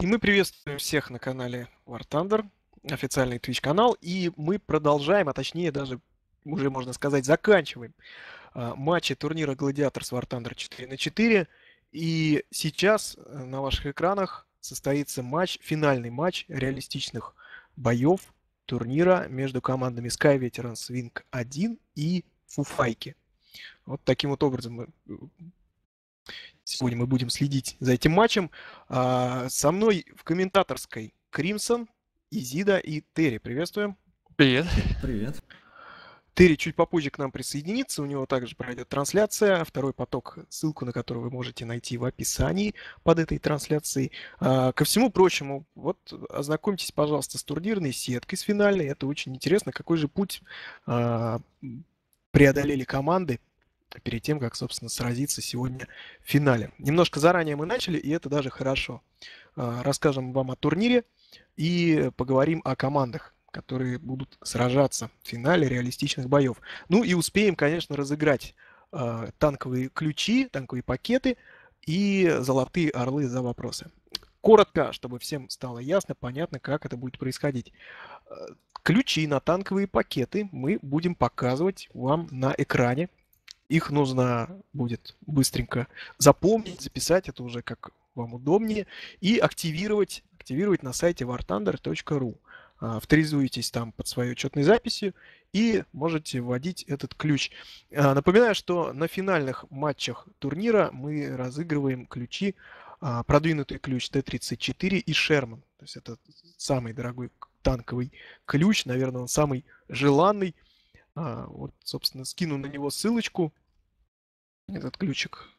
Мы приветствуем всех на канале War Thunder, официальный Twitch канал, и мы продолжаем, а точнее даже уже можно сказать заканчиваем матчи турнира Gladiators War Thunder 4 на 4. И сейчас на ваших экранах состоится финальный матч реалистичных боев турнира между командами Sky Veterans Wing 1 и Фуфайки. Вот таким вот образом сегодня мы будем следить за этим матчем. Со мной в комментаторской Кримсон, Изида и Терри. Приветствуем. Привет. Привет. Терри чуть попозже к нам присоединится. У него также пройдет трансляция. Второй поток, ссылку на который вы можете найти в описании под этой трансляцией. Ко всему прочему, вот ознакомьтесь, пожалуйста, с турнирной сеткой, с финальной. Это очень интересно. Какой же путь преодолели команды перед тем, как, собственно, сразиться сегодня в финале. Немножко заранее мы начали, и это даже хорошо. Расскажем вам о турнире и поговорим о командах, которые будут сражаться в финале реалистичных боев. Ну и успеем, конечно, разыграть танковые ключи, танковые пакеты и золотые орлы за вопросы. Коротко, чтобы всем стало ясно, понятно, как это будет происходить. Ключи на танковые пакеты мы будем показывать вам на экране. Их нужно будет быстренько запомнить, записать, это уже как вам удобнее, и активировать на сайте warthunder.ru. Авторизуетесь там под своей учетной записью и можете вводить этот ключ. Напоминаю, что на финальных матчах турнира мы разыгрываем ключи, продвинутый ключ Т-34 и Шерман. То есть это самый дорогой танковый ключ, наверное, он самый желанный. Вот, собственно, скину на него ссылочку, этот ключик.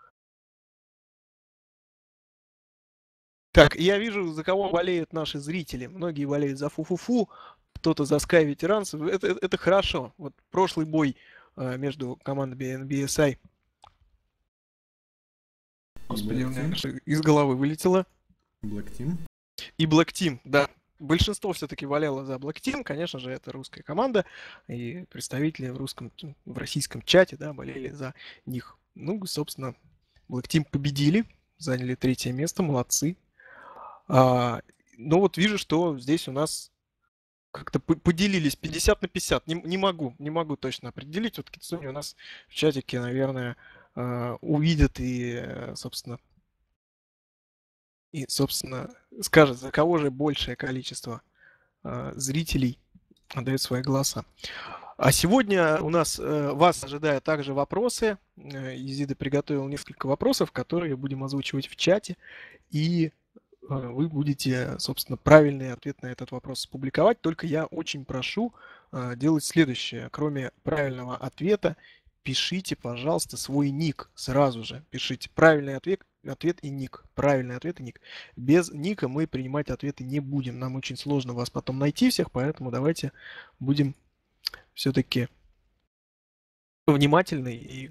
Так, я вижу, за кого болеют наши зрители. Многие болеют за Фу-Фу-Фу, кто-то за Sky Veterans. Это хорошо. Вот прошлый бой между командами NBSI. Господи, у меня из головы вылетело. Black Team. И Black Team, да. Большинство все-таки болело за Black Team, конечно же, это русская команда, и представители в российском чате, да, болели за них. Ну, собственно, Black Team победили, заняли 3-е место, молодцы. Но вот вижу, что здесь у нас как-то поделились 50 на 50. Не могу точно определить. Вот Кицуни у нас в чатике, наверное, увидит и, собственно, скажет, за кого же большее количество зрителей отдает свои голоса. А сегодня у нас вас ожидают также вопросы. Изида приготовил несколько вопросов, которые будем озвучивать в чате. И вы будете, собственно, правильный ответ на этот вопрос опубликовать. Только я очень прошу делать следующее. Кроме правильного ответа, пишите, пожалуйста, свой ник сразу же. Пишите правильный ответ и ник. Правильный ответ и ник. Без ника мы принимать ответы не будем. Нам очень сложно вас потом найти всех, поэтому давайте будем все-таки внимательны, и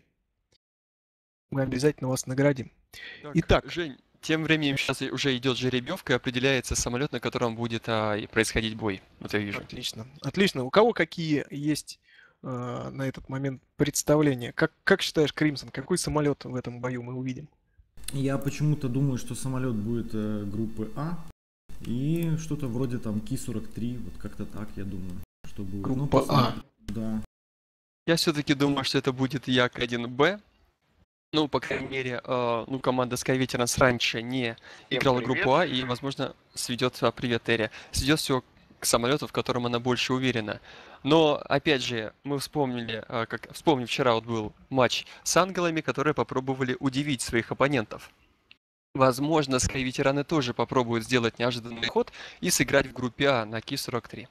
мы обязательно вас наградим. Так, Итак, Жень, тем временем сейчас уже идет жеребьевка, и определяется самолет, на котором будет происходить бой. Вот я вижу. Отлично. У кого какие есть на этот момент представления? Как считаешь, Кримсон, какой самолет в этом бою мы увидим? Я почему-то думаю, что самолет будет группы А и что-то вроде там Ки-43, вот как-то так, я думаю, что будет. Группа А. Да. Я все-таки думаю, что это будет Як-1Б. Ну, по крайней мере, команда Sky Veterans раньше не играла группу А и, возможно, сведет, привет, Терри, сведет все к самолету, в котором она больше уверена. Но, опять же, мы вспомним, вчера вот был матч с ангелами, которые попробовали удивить своих оппонентов. Возможно, Sky ветераны тоже попробуют сделать неожиданный ход и сыграть в группе А на Ки-43.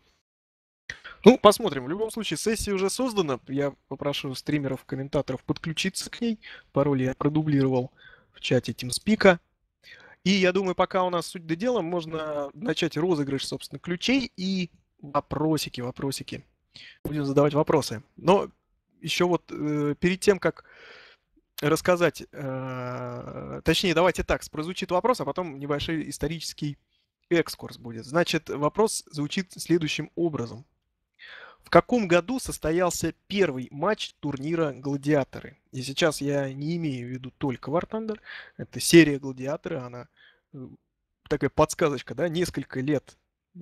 Ну, посмотрим. В любом случае, сессия уже создана. Я попрошу стримеров, комментаторов подключиться к ней. Пароль я продублировал в чате TeamSpeak. И я думаю, пока у нас суть до дела, можно начать розыгрыш, собственно, ключей и вопросики. Будем задавать вопросы. Но еще вот перед тем, как рассказать, точнее, давайте так, прозвучит вопрос, а потом небольшой исторический экскурс будет. Значит, вопрос звучит следующим образом. В каком году состоялся первый матч турнира «Гладиаторы»? И сейчас я не имею в виду только War Thunder. Это серия «Гладиаторы», она такая подсказочка, да, несколько лет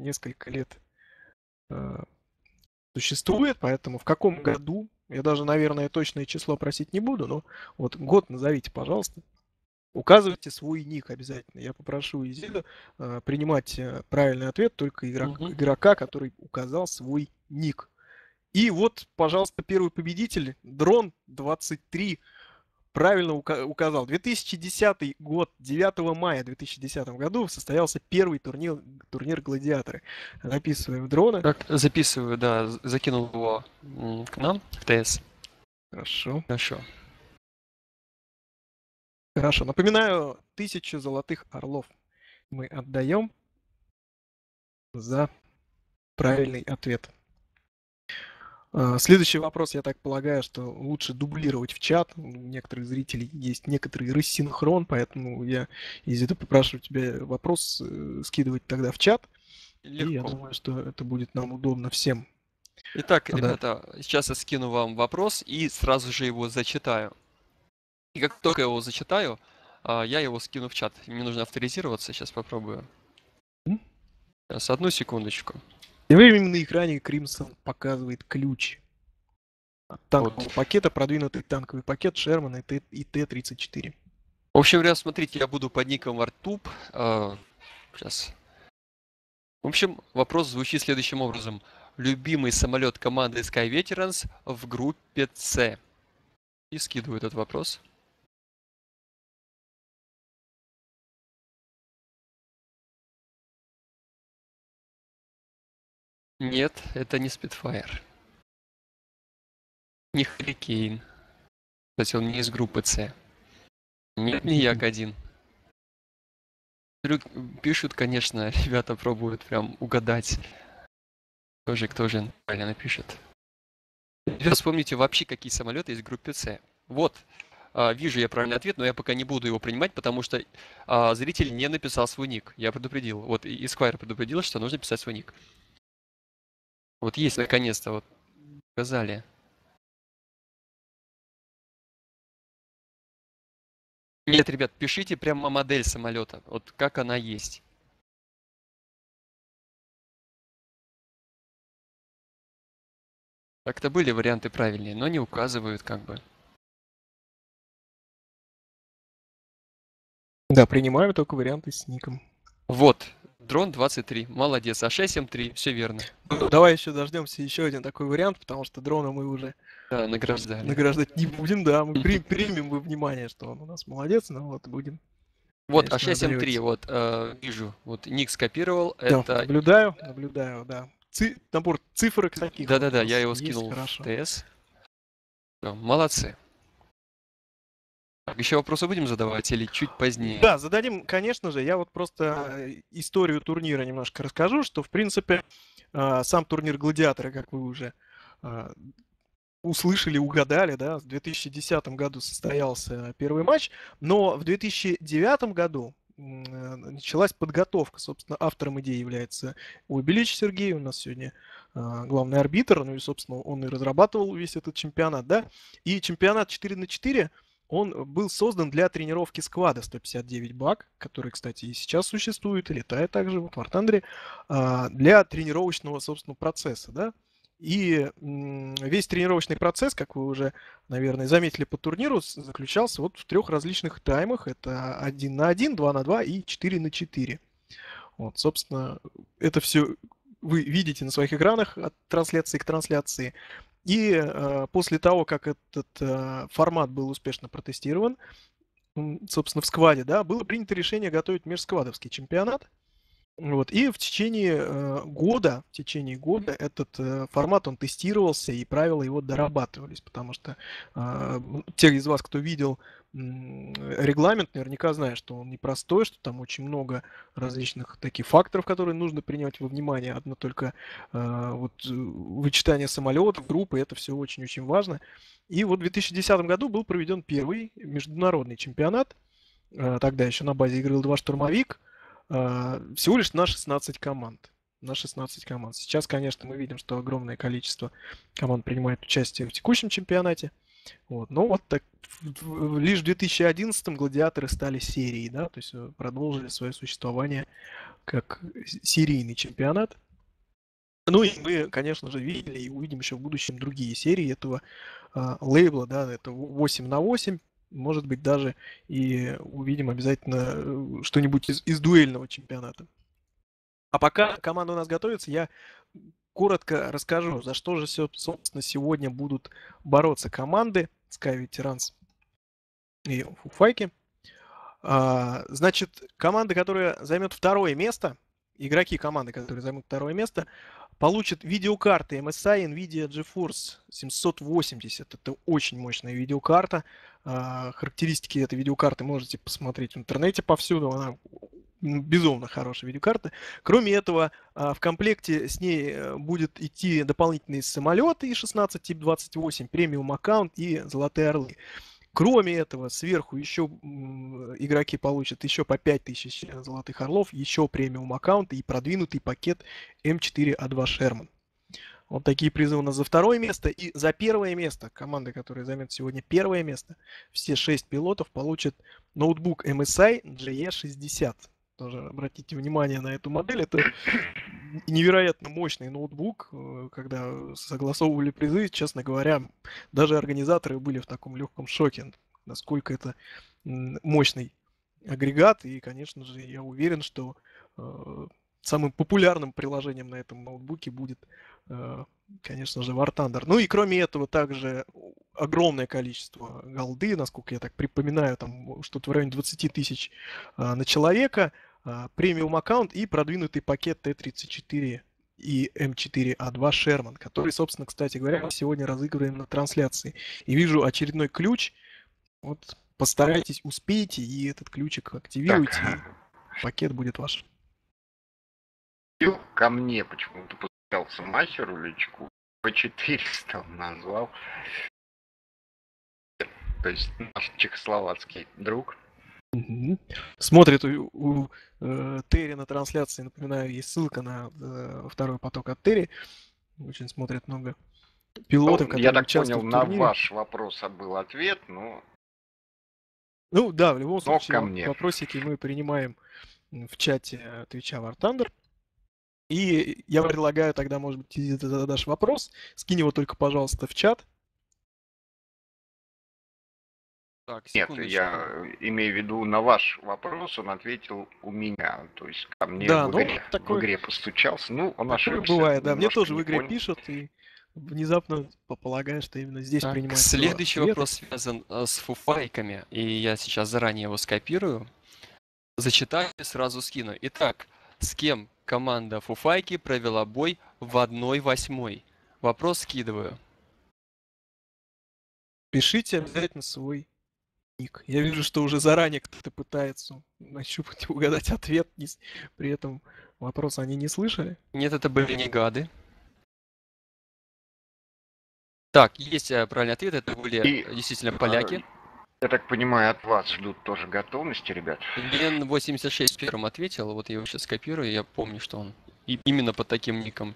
существует, поэтому в каком году, я даже, наверное, точное число просить не буду, но вот год назовите, пожалуйста. Указывайте свой ник обязательно. Я попрошу Изиду принимать правильный ответ только игрока, который указал свой ник. И вот, пожалуйста, первый победитель, Дрон23, правильно указал. 2010 год, 9 мая 2010 году состоялся первый турнир «Гладиаторы». Записываем Дрона. Так, записываю, да, закинул его к нам, в ТС. Хорошо. Хорошо. Напоминаю, 1000 золотых орлов мы отдаем за правильный ответ. Следующий вопрос, я так полагаю, что лучше дублировать в чат. У некоторых зрителей есть некоторый рассинхрон, поэтому я, Изида, попрошу тебя вопрос скидывать тогда в чат. Легко. И я думаю, что это будет нам удобно всем. Итак, ребята, сейчас я скину вам вопрос и сразу же его зачитаю. И как только я его зачитаю, я его скину в чат. Мне нужно авторизироваться, сейчас попробую. Сейчас, одну секундочку. Тем временем на экране Crimson показывает ключ от танкового пакета, продвинутый танковый пакет Шерман и Т-34. В общем, ребят, смотрите, я буду под ником Artube. Сейчас. В общем, вопрос звучит следующим образом. Любимый самолет команды Sky Veterans в группе С. И скидываю этот вопрос. Нет, это не Spitfire. Не Hurricane. Кстати, он не из группы С. Нет, не Як-1. Пишут, конечно, ребята пробуют прям угадать. Тоже кто же правильно пишет. Вспомните вообще, какие самолеты есть в группе С. Вот, вижу я правильный ответ, но я пока не буду его принимать, потому что зритель не написал свой ник. Я предупредил. Вот Esquire предупредил, что нужно писать свой ник. Вот есть наконец-то, вот сказали. Нет, ребят, пишите прямо модель самолета, вот как она есть. Так-то были варианты правильные, но не указывают как бы. Да, принимаю только варианты с ником. Вот, Дрон23, молодец, А6М3, все верно. Ну, давай еще дождемся еще один такой вариант, потому что дрона мы уже награждать не будем, да, мы примем во внимание, что он у нас молодец, но вот будем. Вот А6М3, вот вижу, вот ник скопировал, да, это... Наблюдаю, да. Набор цифр таких. Да-да-да, я его скинул в ТС. Все, молодцы. Так, еще вопросы будем задавать или чуть позднее? Да, зададим, конечно же. Я вот просто историю турнира немножко расскажу, что, в принципе, сам турнир «Гладиаторы», как вы уже услышали, угадали, да, в 2010 году состоялся первый матч, но в 2009 году началась подготовка. Собственно, автором идеи является Уйбилич Сергей, у нас сегодня главный арбитр, ну и, собственно, он и разрабатывал весь этот чемпионат, да, и чемпионат 4×4 он был создан для тренировки сквада 159 баг, который, кстати, и сейчас существует, и летает также в War Thunder, для тренировочного, собственно, процесса, да. И весь тренировочный процесс, как вы уже, наверное, заметили по турниру, заключался вот в 3 различных таймах. Это 1 на 1, 2 на 2 и 4 на 4. Вот, собственно, это все вы видите на своих экранах от трансляции к трансляции. И после того, как этот формат был успешно протестирован, собственно, в скваде, да, было принято решение готовить межсквадовский чемпионат. Вот. И в течение года этот формат, он тестировался, и правила его дорабатывались, потому что те из вас, кто видел регламент, наверняка знают, что он непростой, что там очень много различных таких факторов, которые нужно принять во внимание. Одно только вот вычитание самолетов, группы, это все очень-очень важно. И вот в 2010 году был проведен первый международный чемпионат, тогда еще на базе игры Ил-2 «Штурмовик», всего лишь на 16 команд. Сейчас, конечно, мы видим, что огромное количество команд принимает участие в текущем чемпионате. Вот. Но вот так лишь в 2011-м гладиаторы стали серией, да, то есть продолжили свое существование как серийный чемпионат. Ну и мы, конечно же, видели и увидим еще в будущем другие серии этого лейбла, да, это 8 на 8. Может быть, даже и увидим обязательно что-нибудь из дуэльного чемпионата. А пока команда у нас готовится, я коротко расскажу, за что же, собственно, сегодня будут бороться команды Sky Veterans и Фуфайки. Значит, команда, которая займет второе место, игроки команды, которые займут второе место, получат видеокарты MSI NVIDIA GeForce 780. Это очень мощная видеокарта. Характеристики этой видеокарты можете посмотреть в интернете повсюду. Она безумно хорошая видеокарта. Кроме этого, в комплекте с ней будет идти дополнительные самолеты И-16 тип 28, премиум аккаунт и золотые орлы. Кроме этого, сверху еще игроки получат еще по 5000 золотых орлов, еще премиум аккаунт и продвинутый пакет М4А2 Sherman. Вот такие призы у нас за второе место. И за первое место, команда, которая займет сегодня первое место, все 6 пилотов получат ноутбук MSI GE60. Тоже обратите внимание на эту модель. Это невероятно мощный ноутбук. Когда согласовывали призы, честно говоря, даже организаторы были в таком легком шоке, насколько это мощный агрегат. И, конечно же, я уверен, что самым популярным приложением на этом ноутбуке будет, конечно же, War Thunder. Ну и кроме этого, также огромное количество голды, насколько я так припоминаю, там что-то в районе 20 тысяч на человека, премиум аккаунт и продвинутый пакет Т-34 и М4А2 Sherman, который, собственно, кстати говоря, мы сегодня разыгрываем на трансляции. И вижу очередной ключ. Вот постарайтесь, успейте, и этот ключик активируйте, и пакет будет ваш. Ко мне почему-то подписался мастеру личку, По-400 он назвал. То есть наш чехословацкий друг. Смотрит у Терри на трансляции, напоминаю, есть ссылка на второй поток от Терри. Очень смотрит много пилотов, которые я так участвуют понял, в турнире. на ваш вопрос был ответ, но... Ну да, в любом случае, ко мне. вопросики мы принимаем в чате Твича War Thunder. И я предлагаю тогда, может быть, ты задашь вопрос, скинь его только, пожалуйста, в чат. Так, Нет, секундочку. я имею в виду на ваш вопрос, он ответил у меня. То есть ко мне Да, в игре постучался. Ну, он ошибся. Бывает, да. Мне тоже в игре понял. пишут, и внезапно полагаешь, что именно здесь Так, принимается. следующий вопрос связан с фуфайками, и я сейчас заранее его скопирую. Зачитаю и сразу скину. Итак, с кем команда Фуфайки провела бой в 1/8? Вопрос скидываю. Пишите обязательно свой ник. Я вижу, что уже заранее кто-то пытается нащупать и угадать ответ, при этом вопрос они не слышали. Нет, это были не гады. Так, есть правильный ответ, это были действительно поляки. Я так понимаю, от вас ждут тоже готовности, ребят. Лен 86 первым ответил, вот я его сейчас копирую, я помню, что он именно под таким ником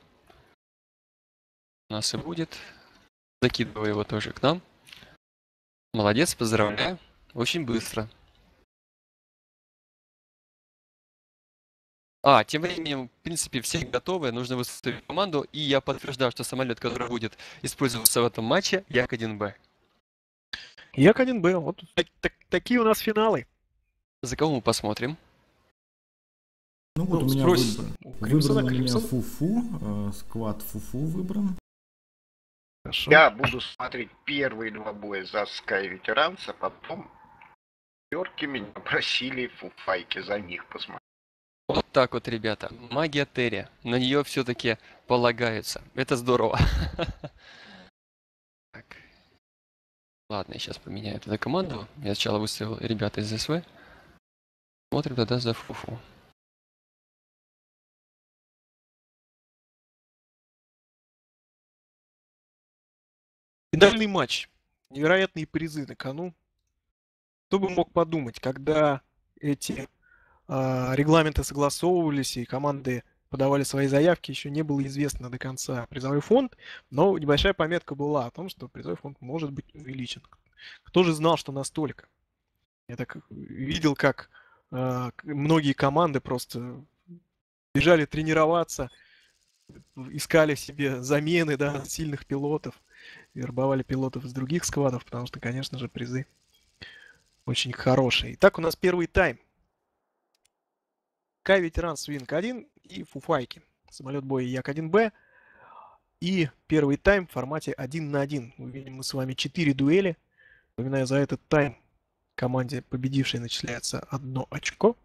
у нас и будет. Закидываю его тоже к нам. Молодец, поздравляю. Очень быстро. Тем временем, в принципе, все готовы, нужно выставить команду, и я подтверждаю, что самолет, который будет использоваться в этом матче, Як-1Б. Як-1Б, вот такие у нас финалы. За кого мы посмотрим? Ну вот у меня выбран у меня Фуфу, сквад Фуфу выбран. Хорошо. Я буду смотреть первые два боя за Sky Veterans, а потом пёрки меня просили Фуфайки за них посмотреть. Вот так вот, ребята. Магия Терри. На нее все-таки полагаются. Это здорово. Так. Ладно, я сейчас поменяю эту команду. Я сначала выставил ребята из СВ. Смотрим тогда за Фуфу. Финальный матч. Невероятные призы на кону. Кто бы мог подумать, когда эти регламенты согласовывались и команды подавали свои заявки, еще не было известно до конца призовой фонд, но небольшая пометка была о том, что призовой фонд может быть увеличен. Кто же знал, что настолько? Я так видел, как многие команды просто бежали тренироваться, искали себе замены, да, сильных пилотов, вербовали пилотов из других сквадов, потому что, конечно же, призы очень хорошие. Итак, у нас первый тайм. Sky Veterans Wing 1 и Фуфайки. Самолет боя Як-1Б. И первый тайм в формате 1 на 1. Увидим мы с вами 4 дуэли. Напоминаю, за этот тайм команде победившей начисляется 1 очко.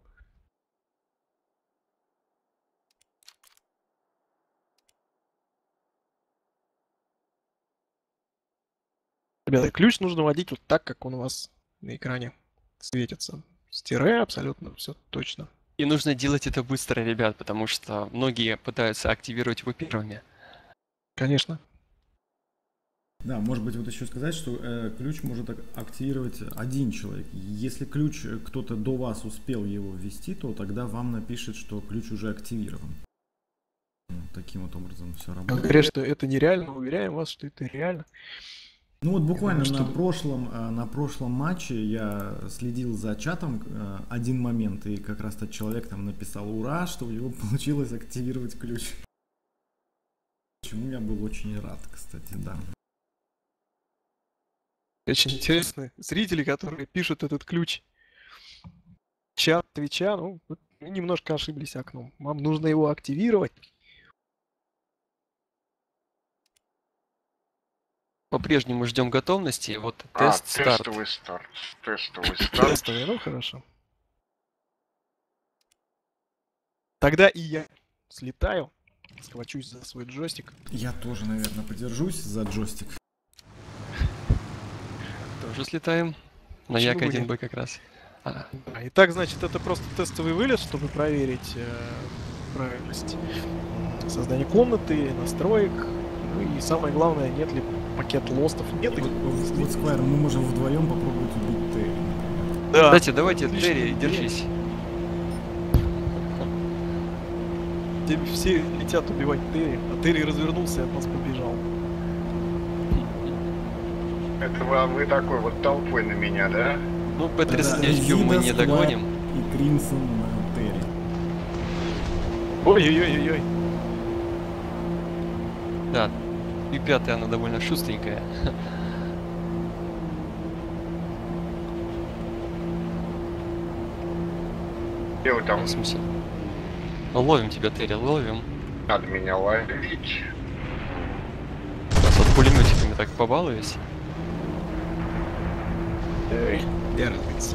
Ребята, ключ нужно вводить вот так, как он у вас на экране светится. С тире абсолютно все точно. И нужно делать это быстро, ребят, потому что многие пытаются активировать его первыми. Конечно. Да, может быть, вот еще сказать, что ключ может активировать один человек. Если ключ кто-то до вас успел его ввести, то тогда вам напишет, что ключ уже активирован. Таким вот образом все работает. Говорят, что это нереально, уверяем вас, что это реально. Ну вот буквально думаю, на прошлом матче я следил за чатом один момент, и как раз тот человек там написал «Ура!», что у него получилось активировать ключ. Чему я был очень рад, кстати, да. Очень интересно. Зрители, которые пишут этот ключ. Чат Твича, ну, вы немножко ошиблись окном. Вам нужно его активировать. По-прежнему ждем готовности. Вот тест старт. Тестовый старт. Тестовый старт. Тестовый, ну хорошо. Тогда и я слетаю, схвачусь за свой джойстик. Я тоже, наверное, подержусь за джойстик. Тоже слетаем. На Почему бы Як-1Б как раз. Итак, значит, это просто тестовый вылет, чтобы проверить правильность создания комнаты, настроек. Ну и самое главное, нет ли пакет лостов. Нет их. Вот, Сквайр, мы можем вдвоем попробовать убить Терри. Да. Кстати, давайте, Отличная Терри, идея. держись. Тебе все летят убивать Терри, а Терри развернулся и от нас побежал. Это вы такой вот толпой на меня, да? Ну, P-39 мы не догоним. И Кримсон на Терри. Ой-ой-ой-ой-ой. Да, и пятая, она довольно шустренькая. Где вы там? В смысле? Ловим тебя, Терри, ловим. Надо меня ловить. Сейчас вот пулеметиками так побалуюсь. Держится.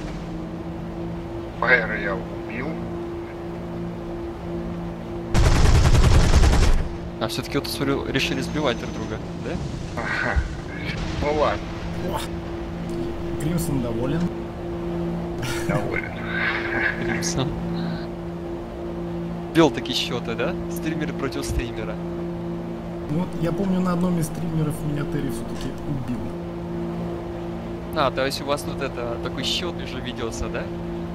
Фаера я убил. А все-таки вот смотрю, решили сбивать друг друга, да? Ну ладно, Кримсон доволен. доволен. Кримсон. Вел такие счеты, да? Стример против стримера. Ну вот я помню, на одном из стримеров меня Терри все-таки убил. А, то есть у вас тут это такой счет уже ведется, да?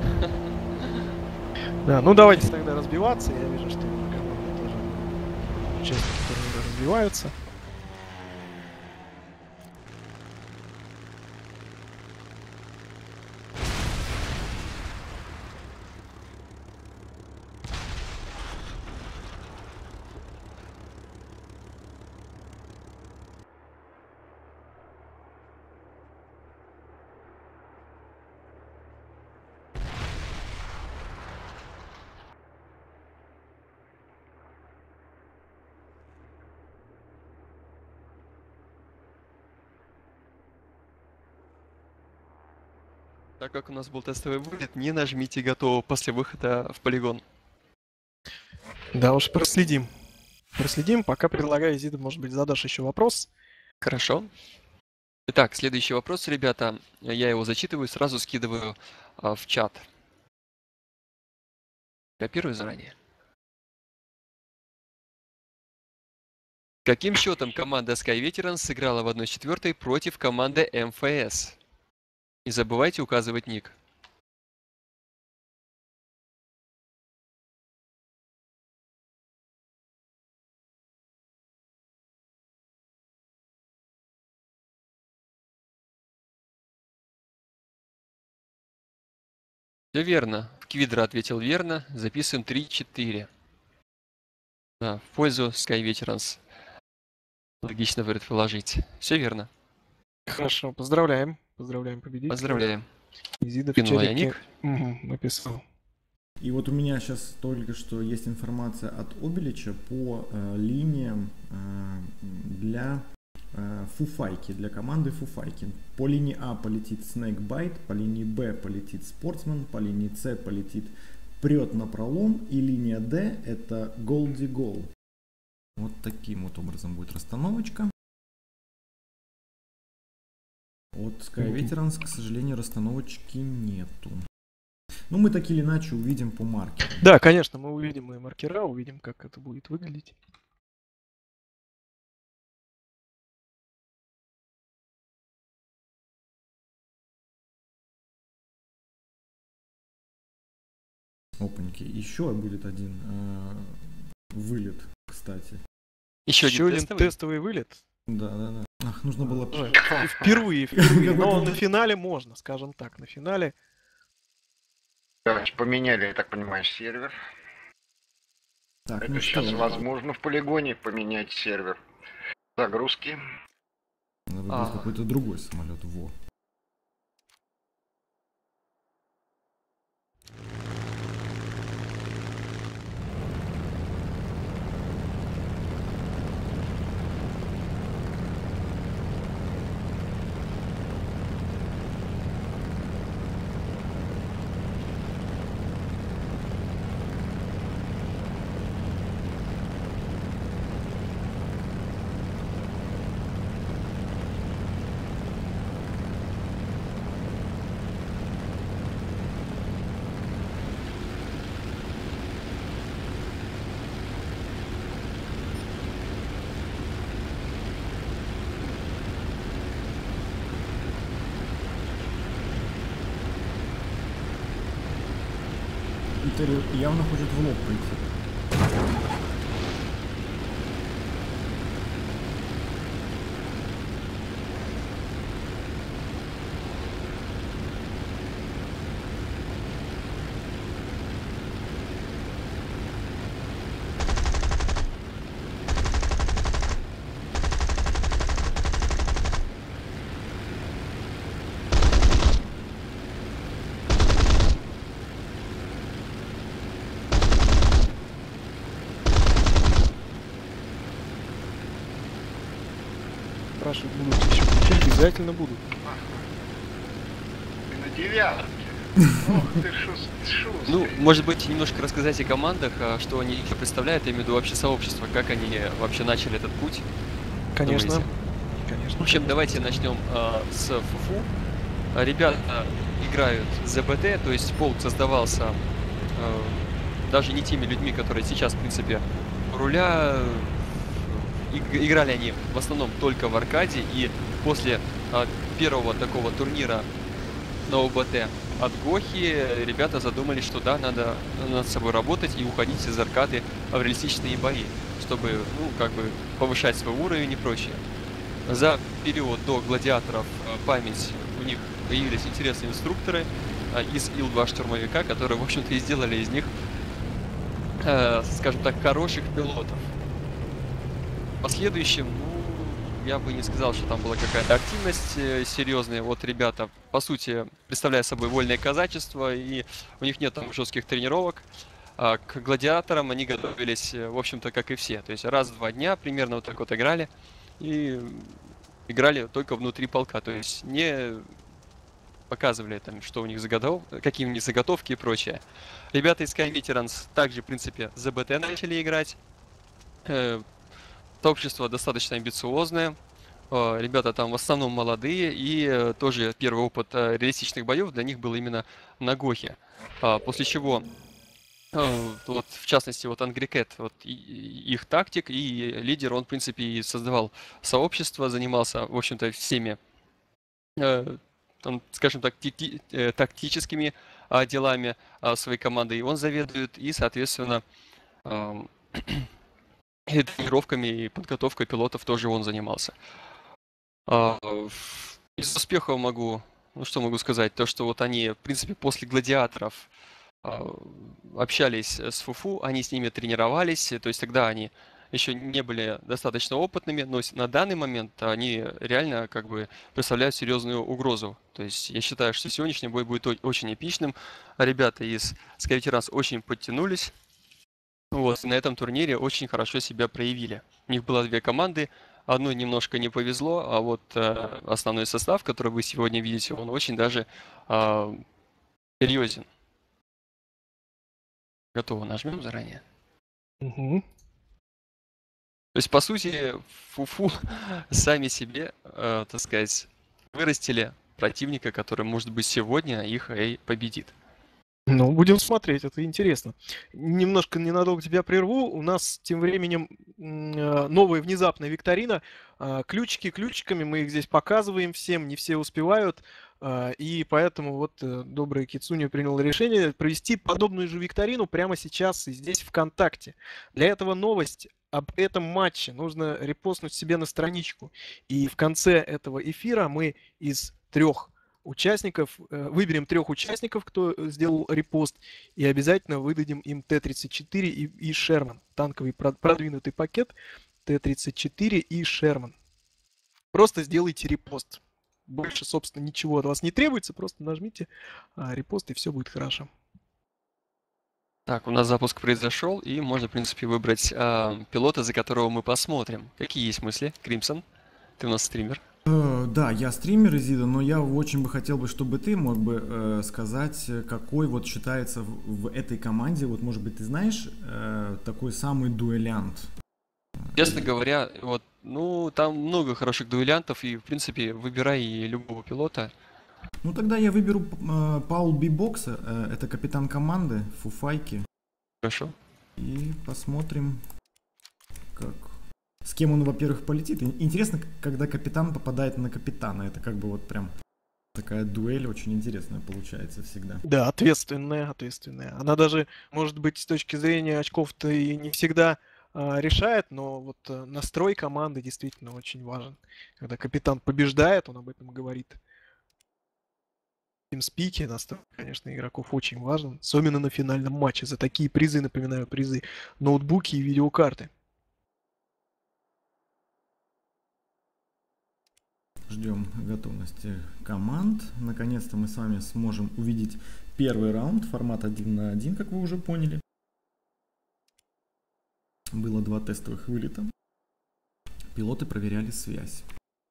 Да, ну давайте тогда разбиваться. Я вижу, что уже команды тоже участники турнира разбиваются. Так как у нас был тестовый вылет, не нажмите готово после выхода в полигон. Да уж, проследим. Проследим, пока предлагаю, Зида, может быть, задашь еще вопрос. Хорошо. Итак, следующий вопрос, ребята. Я его зачитываю, сразу скидываю в чат. Копирую заранее. Каким счетом команда Sky Veterans сыграла в 1/4 против команды МФС? Не забывайте указывать ник. Все верно. Квидро ответил верно. Записываем 3-4. Да, в пользу Sky Veterans. Логично предположить. Все верно. Хорошо, поздравляем. Поздравляем победителя. Поздравляем. Изида в Кинул я чатике ник. написал. И вот у меня сейчас только что есть информация от Обелича по линиям для фуфайки, для команды фуфайки. По линии А полетит Snakebite, по линии Б полетит Sportsman, по линии С полетит Прет на пролом, и линия Д это Goldie Goal. Вот таким вот образом будет расстановочка. От Sky Veterans, к сожалению, расстановочки нету. Ну, мы так или иначе увидим по маркеру. Да, конечно, мы увидим и маркера, увидим, как это будет выглядеть. Опаньки. Еще будет один вылет, кстати. Еще Еще один один тестовый. тестовый вылет. Да. Ах, нужно было... Впервые. Но на финале можно, скажем так, на финале. Короче, поменяли, я так понимаю, сервер. Так, Это ну что, сейчас возможно в полигоне поменять сервер. Загрузки. надо выбрать какой-то другой самолет. Во. Интервью явно хочет в лоб пойти. Спрашивают, будут еще включать, обязательно будут. Ты на девятке. Ох ты шустрый. Ну, может быть, немножко рассказать о командах, что они еще представляют, я имею в виду вообще сообщество, как они вообще начали этот путь. Конечно. Думаете? Конечно. В общем, давайте начнем с ФУФУ. Ребята играют ЗБТ, то есть полк создавался даже не теми людьми, которые сейчас, в принципе, у руля. Играли они в основном только в аркаде, и после первого такого турнира на ОБТ от Гохи ребята задумались, что да, надо над собой работать и уходить из аркады в реалистичные бои, чтобы, ну, как бы повышать свой уровень и прочее. За период до гладиаторов память у них появились интересные инструкторы из Ил-2 штурмовика, которые, в общем-то, и сделали из них, скажем так, хороших пилотов. В последующем, ну, я бы не сказал, что там была какая-то активность серьезная. Вот ребята, по сути, представляют собой вольное казачество, и у них нет там жестких тренировок. А к гладиаторам они готовились, в общем-то, как и все. То есть раз в 2 дня примерно вот так вот играли. И играли только внутри полка. То есть не показывали там, что у них какие у них заготовки и прочее. Ребята из Sky Veterans также, в принципе, ЗБТ начали играть. Сообщество достаточно амбициозное. Ребята там в основном молодые, и тоже первый опыт реалистичных боев для них был именно на Гохе. После чего, вот, в частности, вот Angry Cat, вот, их тактик и лидер, он, в принципе, и создавал сообщество, занимался, в общем-то, всеми, скажем так, тактическими делами своей команды. И он заведует, и, соответственно, и тренировками, и подготовкой пилотов тоже он занимался. Из успехов могу Ну, что могу сказать? То, что вот они, в принципе, после гладиаторов общались с Фуфу, они с ними тренировались, то есть тогда они еще не были достаточно опытными, но на данный момент они реально как бы представляют серьезную угрозу. То есть я считаю, что сегодняшний бой будет очень эпичным. Ребята из SkyVeterans очень подтянулись. Вот, на этом турнире очень хорошо себя проявили. У них было две команды, одной немножко не повезло, а вот основной состав, который вы сегодня видите, он очень даже серьезен. Готово, нажмем заранее. Угу. То есть, по сути, Фуфу сами себе, так сказать, вырастили противника, который, может быть, сегодня их и победит. Ну, будем смотреть, это интересно. Немножко ненадолго тебя прерву. У нас тем временем новая внезапная викторина. Ключики ключиками, мы их здесь показываем всем, не все успевают. И поэтому вот добрый Кицуни принял решение провести подобную же викторину прямо сейчас и здесь ВКонтакте. Для этого новость об этом матче нужно репостнуть себе на страничку. И в конце этого эфира мы из трех участников, выберем трех участников, кто сделал репост, и обязательно выдадим им Т-34 и Шерман. Танковый продвинутый пакет Т-34 и Шерман. Просто сделайте репост. Больше, собственно, ничего от вас не требуется, просто нажмите репост, и все будет хорошо. Так, у нас запуск произошел, и можно, в принципе, выбрать пилота, за которого мы посмотрим. Какие есть мысли, Кримсон? Ты у нас стример. Да, я стример, Изида, но я очень бы хотел, чтобы ты мог бы сказать, какой вот считается в этой команде, вот, может быть, ты знаешь, такой самый дуэлянт. Честно говоря, вот, ну, там много хороших дуэлянтов, и, в принципе, выбирай любого пилота. Ну, тогда я выберу Паул Бибокса, это капитан команды Фуфайки. Хорошо. И посмотрим, как... С кем он, во-первых, полетит. Интересно, когда капитан попадает на капитана. Это как бы вот прям такая дуэль очень интересная получается всегда. Да, ответственная, ответственная. Она даже, может быть, с точки зрения очков-то и не всегда решает, но вот настрой команды действительно очень важен. Когда капитан побеждает, он об этом говорит. В TeamSpeak настрой, конечно, игроков очень важен. Особенно на финальном матче. За такие призы, напоминаю, призы ноутбуки и видеокарты. Ждем готовности команд. Наконец-то мы с вами сможем увидеть первый раунд, формат 1 на 1, как вы уже поняли. Было 2 тестовых вылета. Пилоты проверяли связь.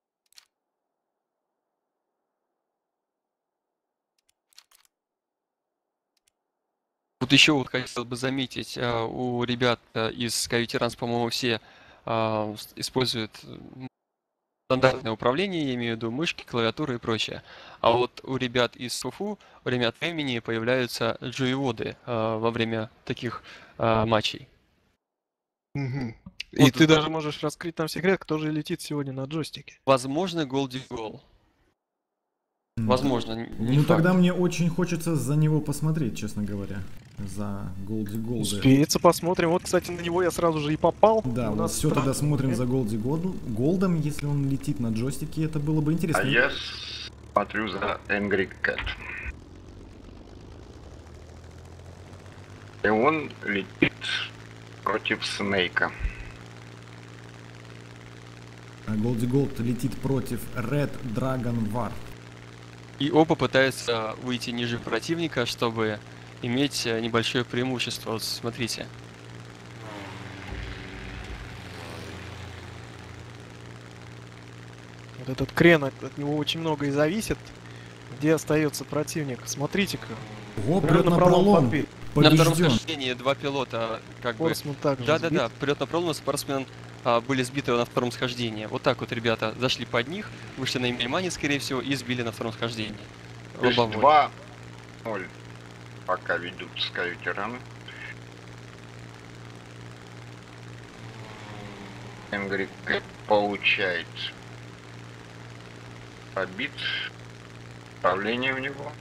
Вот еще вот хотел бы заметить, у ребят из SkyVeterans, по-моему, все используют стандартное управление, я имею в виду мышки, клавиатуры и прочее. А вот у ребят из Фуфу время от времени появляются джойводы во время таких матчей. Угу. И Вот ты даже можешь раскрыть нам секрет, кто же летит сегодня на джойстике. Возможно, Голди Гол. Возможно, не Ну факт. тогда мне очень хочется за него посмотреть, честно говоря. За Голди Голда. Успеется, посмотрим. Вот, кстати, на него я сразу же и попал. Да, У вот нас все, тогда странный смотрим момент. за Голди Голдом, если он летит на джойстике, это было бы интересно. А я смотрю за Angry Cat. И он летит против Снейка. Голди Голд летит против Red Dragon War. И оба пытаются выйти ниже противника, чтобы иметь небольшое преимущество. Вот смотрите. Вот этот крен, от него очень многое зависит. Где остается противник. Смотрите-ка. Ого, Прям прет на пролом. На втором Побежден. схождении два пилота как бы... Форсман также Да-да-да, сбит. вперед на пролом, спортсмен были сбиты на втором схождении. Вот так вот ребята зашли под них, вышли на Имельмане, скорее всего, и сбили на втором схождении. То есть Лобовой. 2-0 пока ведут SkyVeterans. Angry Cat получает побит. Управление у него.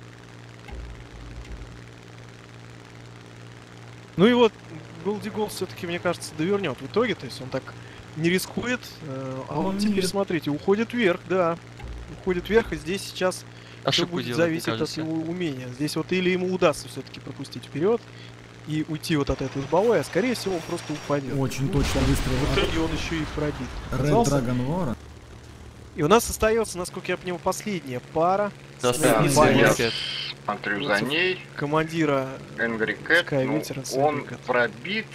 Ну и вот Голди Голд все-таки, мне кажется, довернет в итоге. То есть он так не рискует. А он теперь, Нет. смотрите, уходит вверх, да. Уходит вверх, и здесь сейчас Все Ошибку будет делает, мне зависеть от кажется. его умения. Здесь вот или ему удастся все-таки пропустить вперед и уйти вот от этой избовой, а скорее всего он просто упадет. Очень Ну, точно В выстрел итоге он еще и пробит. от Red оказался. Dragon War. И у нас остается, насколько я понимаю, последняя пара. Да, Снэйп да, Байер я я смотрю за против ней. командира. Angry Cat, Sky ну, Veterans он Angry Cat. пробит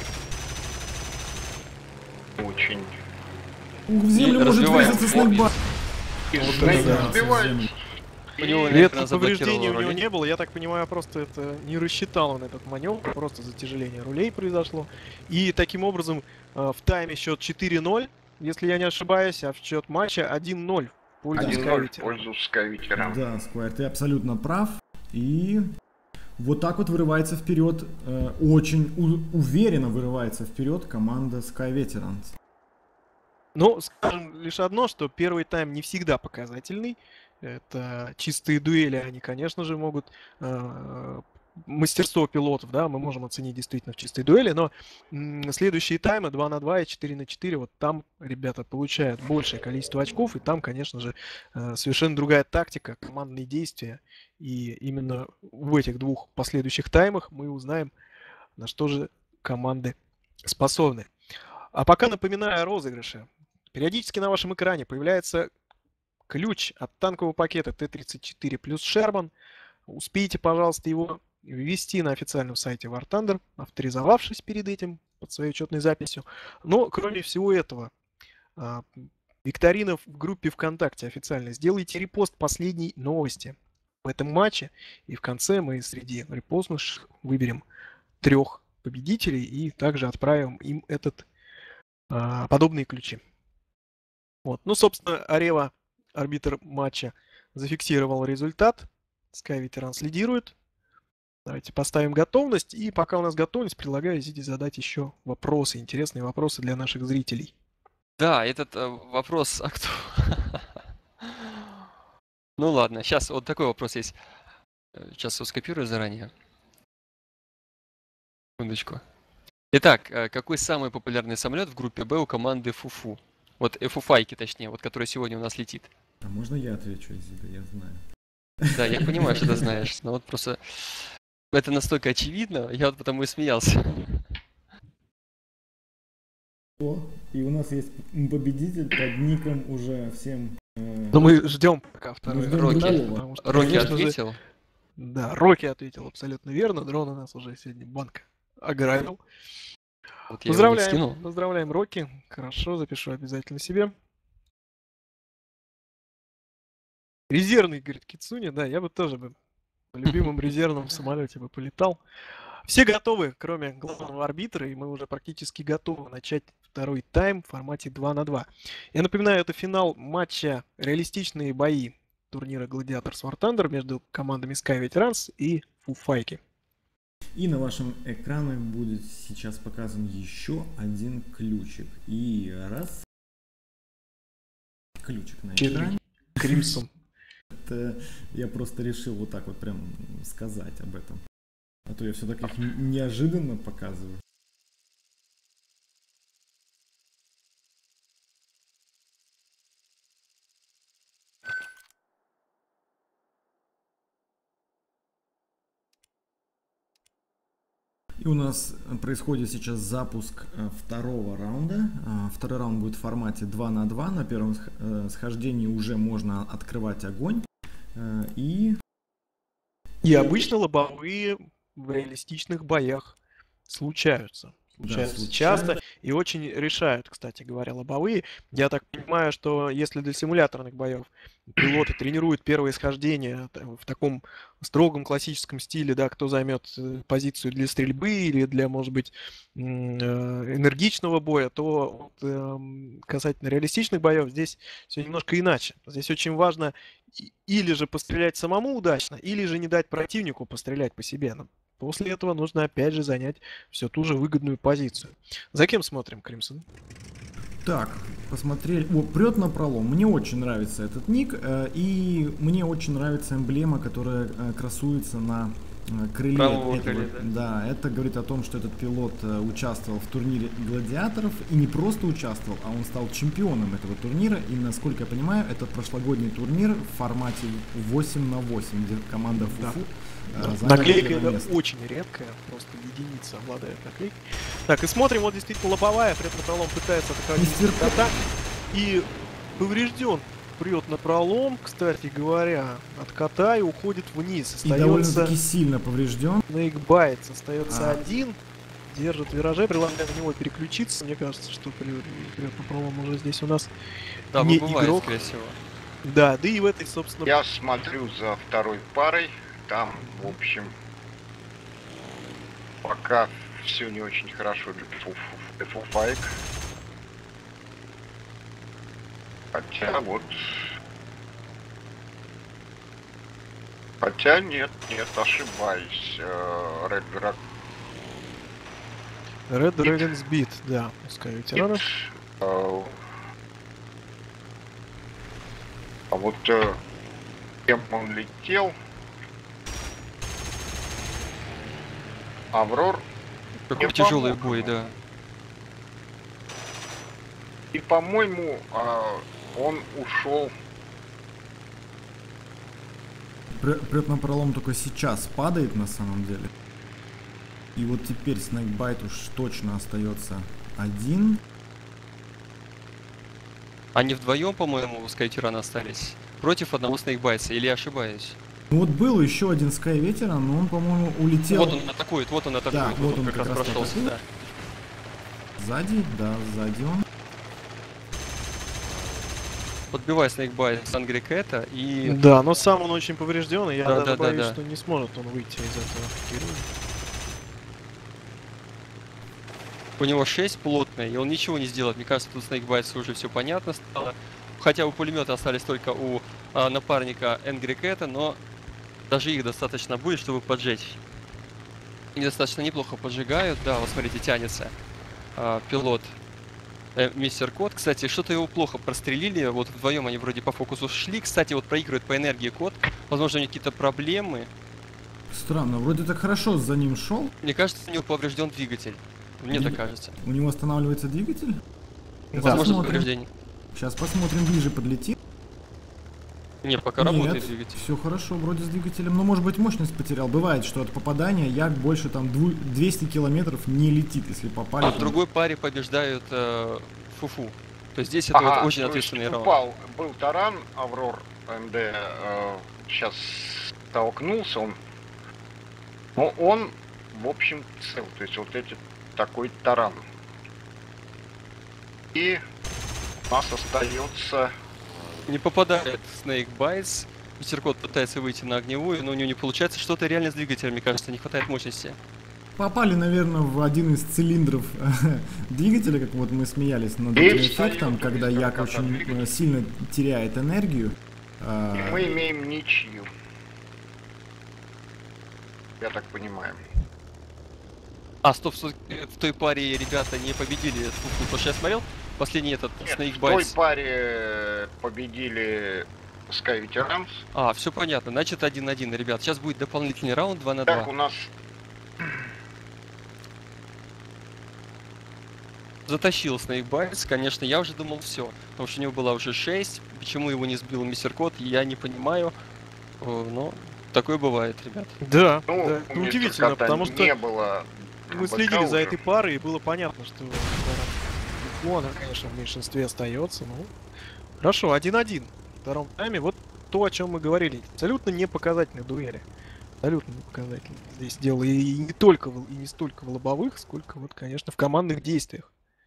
очень. В землю И может разбиваем врезаться флот. Снэйкбар. И Вот Снейк это да. разбивает. У него, При наверное, этом повреждений у него заблокировало не было, я так понимаю, просто это не рассчитал он этот маневр, просто затяжеление рулей произошло. И таким образом в тайме счет 4-0, если я не ошибаюсь, а в счет матча 1-0 в пользу 1-0 в Sky пользу Sky Veterans. Да, Сквайр, ты абсолютно прав. И вот так вот вырывается вперед, очень уверенно вырывается вперед команда Sky Veterans. Ну, скажем лишь одно, что первый тайм не всегда показательный. Это чистые дуэли, они, конечно же, могут мастерство пилотов, да, мы можем оценить действительно в чистой дуэли, но следующие таймы 2 на 2 и 4 на 4, вот там ребята получают большее количество очков, и там, конечно же, совершенно другая тактика, командные действия, и именно в этих двух последующих таймах мы узнаем, на что же команды способны. А пока напоминаю о розыгрыше. Периодически на вашем экране появляется ключ от танкового пакета Т-34 плюс Шерман. Успейте, пожалуйста, его ввести на официальном сайте War Thunder, авторизовавшись перед этим под своей учетной записью. Но, кроме всего этого, викторина в группе ВКонтакте официально. Сделайте репост последней новости в этом матче. И в конце мы среди репостнувших выберем 3 победителей и также отправим им подобные ключи. Вот. Ну, собственно, Арева, арбитр матча, зафиксировал результат. Sky Veterans лидирует. Давайте поставим готовность. И пока у нас готовность, предлагаю Зиде задать еще вопросы, интересные вопросы для наших зрителей. Да, этот вопрос, а кто? Ну ладно, сейчас вот такой вопрос есть. Сейчас его скопирую заранее. Секундочку. Итак, какой самый популярный самолет в группе Б у команды Фуфу? Вот Фуфайки, точнее, вот который сегодня у нас летит. А можно я отвечу, Зида, я знаю. Да, я понимаю, что ты знаешь, но вот просто это настолько очевидно, я вот потому и смеялся. И у нас есть победитель под ником уже всем. Но мы ждем пока второй ждем Рокки. другого. Потому что, Рокки конечно же, ответил. да, Рокки ответил абсолютно верно. Дрон у нас уже сегодня банк ограбил. Вот я его не Поздравляем, скинул. поздравляем, Рокки. Хорошо, запишу обязательно себе. Резервный, говорит Кицуни, да, я бы тоже бы в любимом резервном самолете бы полетал. Все готовы, кроме главного арбитра, и мы уже практически готовы начать второй тайм в формате 2 на 2. Я напоминаю, это финал матча «Реалистичные бои» турнира Gladiators War Thunder между командами Sky Veterans и Фуфайки. И на вашем экране будет сейчас показан еще один ключик. И раз. Ключик на экране. Кримсон. Это я просто решил вот так вот прям сказать об этом. А то я все так их неожиданно показываю. И у нас происходит сейчас запуск второго раунда. Второй раунд будет в формате 2 на 2. На первом схождении уже можно открывать огонь. И обычно лобовые в реалистичных боях случаются. Случаются часто и очень решают, кстати говоря, лобовые. Я так понимаю, что если для симуляторных боев пилоты тренируют первые схождения в таком строгом классическом стиле, да, кто займет позицию для стрельбы или для, может быть, энергичного боя, то касательно реалистичных боев здесь все немножко иначе. Здесь очень важно или же пострелять самому удачно, или же не дать противнику пострелять по себе. После этого нужно опять же занять все ту же выгодную позицию. За кем смотрим, Кримсон? Так, посмотрели. О, прет на пролом. Мне очень нравится этот ник. И мне очень нравится эмблема, которая красуется на крыле. Правого Это, крыле, да, это говорит о том, что этот пилот участвовал в турнире гладиаторов, и не просто участвовал, а он стал чемпионом этого турнира. И, насколько я понимаю, это прошлогодний турнир в формате 8 на 8, где команда ФУФУ наклейка это очень редкая, просто единица обладает наклейкой. Так, и смотрим, вот действительно лобовая, при этом пролом пытается атаковать кота, и поврежден, прет на пролом, кстати говоря, от кота и уходит вниз. И довольно-таки сильно поврежден. Snakebite остается один, держит вираже, предлагаю на него переключиться. Мне кажется, что прет на пролом уже здесь у нас не игрок. Скорее всего. Да, да и в этой, собственно... Я смотрю за второй парой. Там, в общем, пока все не очень хорошо для фуфайк. Хотя вот... Хотя нет, ошибаюсь. Red Dragon's Beat, да, пускай ветераны. А вот кем он летел? Аврор. Какой тяжелый бой, да. И, по-моему, он ушел. Прет на пролом только сейчас падает на самом деле. И вот теперь Snakebite уж точно остается один. Они вдвоем, по-моему, с Кайтерана остались. Против одного Snakebite, или я ошибаюсь? Ну вот был еще один Sky Veteran, но он, по-моему, улетел. Вот он атакует, вот он атакует. Да, вот он как раз прошелся, да. Сзади, да, сзади он. Подбивай Snakebite с Angry Cat и... Да, но сам он очень поврежден, и я даже боюсь, да. что не сможет он выйти из этого хакеринга. У него 6 плотные, и он ничего не сделает. Мне кажется, тут Snakebite уже все понятно стало. Хотя у пулемета остались только у напарника Angry Cat, но даже их достаточно будет, чтобы поджечь. Они достаточно неплохо поджигают. Да, вот смотрите, тянется пилот Мистер Кот. Кстати, что-то его плохо прострелили. Вот вдвоем они вроде по фокусу шли. Кстати, вот проигрывает по энергии Кот. Возможно, у них какие-то проблемы. Странно, вроде так хорошо за ним шел. Мне кажется, у него поврежден двигатель. Мне так кажется. У него останавливается двигатель? Возможно, повреждение. Сейчас посмотрим, ближе подлетит. Не, пока работает двигатель. Все хорошо, вроде с двигателем. Но, может быть, мощность потерял. Бывает, что от попадания як больше там 200 километров не летит, если попали. А в другой паре побеждают Фуфу. То есть здесь это вот очень ответственный раунд. Был таран, Аврор МД сейчас столкнулся, но он, в общем, цел. То есть вот эти такой таран. И у нас остается... Не попадает Snakebite. Мистер Кот пытается выйти на огневую, но у него не получается. Что-то реально с двигателем, мне кажется, не хватает мощности. Попали, наверное, в один из цилиндров двигателя, как вот мы смеялись над этим эффектом, когда як очень сильно теряет энергию. И мы имеем ничью. Я так понимаю. Стоп, в той паре ребята не победили Фуфу, потому что я смотрел, последний этот Snakebite. В той паре победили Sky Veterans. Все понятно, значит 1-1, ребят. Сейчас будет дополнительный раунд 2 на 2. Так, у нас... Затащил Snakebite, конечно, я уже думал все, потому что у него было уже 6. Почему его не сбил Мистер Кот, я не понимаю. Но такое бывает, ребят. Да, ну, да. Это удивительно, потому что не было мы следили за этой парой, и было понятно, что она, конечно, в меньшинстве остается. Ну, хорошо, 1-1 в втором тайме. Вот то, о чем мы говорили. Абсолютно не показательные дуэли. Абсолютно не показательные. Здесь дело и не только и не столько в лобовых, сколько вот, конечно, в командных действиях.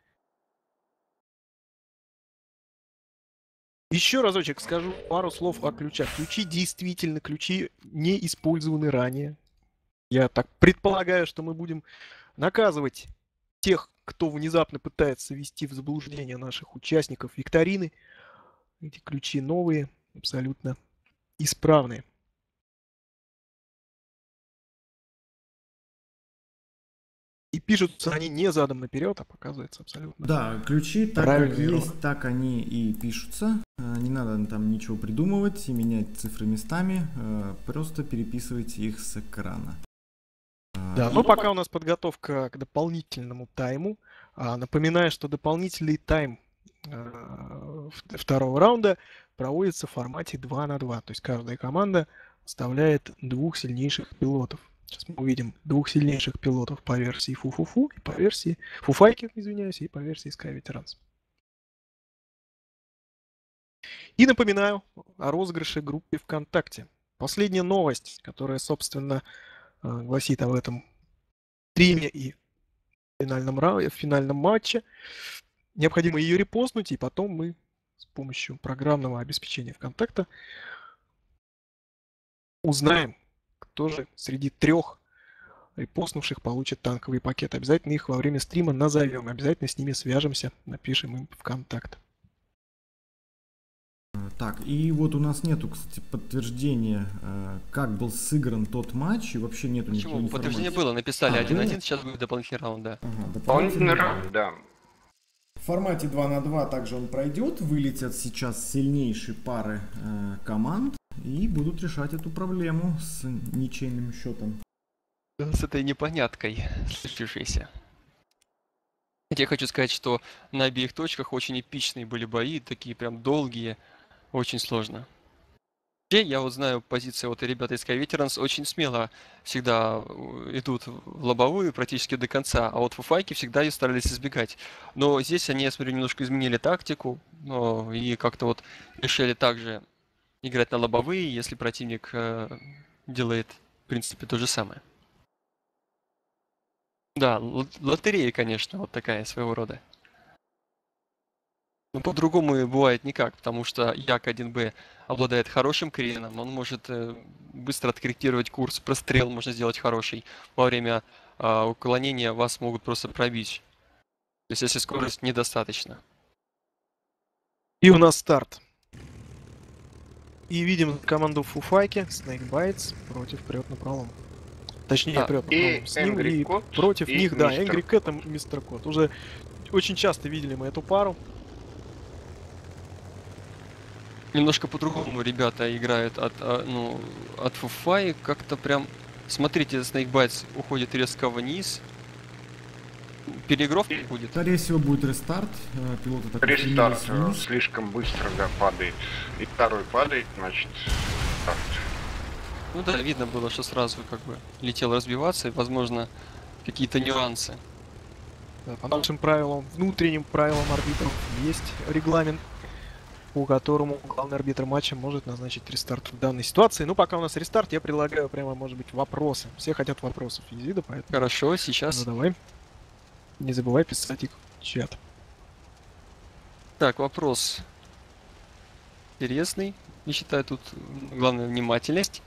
Еще разочек скажу пару слов о ключах. Ключи действительно, ключи не использованы ранее. Я так предполагаю, что мы будем наказывать тех, кто внезапно пытается ввести в заблуждение наших участников викторины. Эти ключи новые, абсолютно исправные. И пишутся они не задом наперед, а показывается абсолютно. Да, ключи так как есть, так они и пишутся. Не надо там ничего придумывать и менять цифры местами. Просто переписывайте их с экрана. Да, но пока у нас подготовка к дополнительному тайму. Напоминаю, что дополнительный тайм второго раунда проводится в формате 2 на 2. То есть каждая команда вставляет двух сильнейших пилотов. Сейчас мы увидим двух сильнейших пилотов по версии Фу-Фу-Фу, и по версии Фуфайки, извиняюсь, и по версии Sky Veterans. И напоминаю о розыгрыше группе ВКонтакте. Последняя новость, которая, собственно, гласит об этом стриме и в финальном матче. Необходимо ее репостнуть, и потом мы с помощью программного обеспечения ВКонтакта узнаем, кто же среди трех репостнувших получит танковый пакет. Обязательно их во время стрима назовем, обязательно с ними свяжемся, напишем им ВКонтакт. Так, и вот у нас нету, кстати, подтверждения, как был сыгран тот матч, и вообще нету никакой Почему? информации. Подтверждение было, написали 1-1, было? сейчас будет дополнительный раунд, да. Ага, Дополнительный раунд, да. В формате 2 на 2 также он пройдет, вылетят сейчас сильнейшие пары команд и будут решать эту проблему с ничейным счетом. С этой непоняткой случившейся. Я хочу сказать, что на обеих точках очень эпичные были бои, такие прям долгие, очень сложно. Вообще, я вот знаю позиции вот и ребята из Sky Veterans очень смело всегда идут в лобовую практически до конца, а вот фуфайки всегда ее старались избегать. Но здесь они, я смотрю, немножко изменили тактику, и как-то вот решили также играть на лобовые, если противник делает, в принципе, то же самое. Да, лотерея, конечно, вот такая своего рода. Но по-другому и бывает никак, потому что Як-1Б обладает хорошим креном, он может быстро откорректировать курс, прострел можно сделать хороший. Во время уклонения вас могут просто пробить. То есть если скорость недостаточно. И у нас старт. И видим команду Фуфайки, Snakebites против Прет на пролом. Точнее, Прет на И пролом с ним, Angry и Cat, против и них, да, Mr. Angry Cat и Мистер Кот. Уже очень часто видели мы эту пару. Немножко по-другому ребята играют от Фуфай. Как-то прям... Смотрите, Snakebites уходит резко вниз. Переигровки будет. Скорее всего будет рестарт, пилоты так Рестарт устремились вниз. слишком быстро, да, падает. И второй падает, значит, старт. Ну да, видно было, что сразу как бы летел разбиваться, и, возможно, какие-то нюансы. Да, по нашим правилам, внутренним правилам арбитров есть регламент, по которому главный арбитр матча может назначить рестарт в данной ситуации. Ну, пока у нас рестарт, я предлагаю прямо, может быть, вопросы. Все хотят вопросов из вида, поэтому Хорошо, сейчас. задавай. Не забывай писать их в чат. Так, вопрос интересный. Я считаю, тут главное внимательность.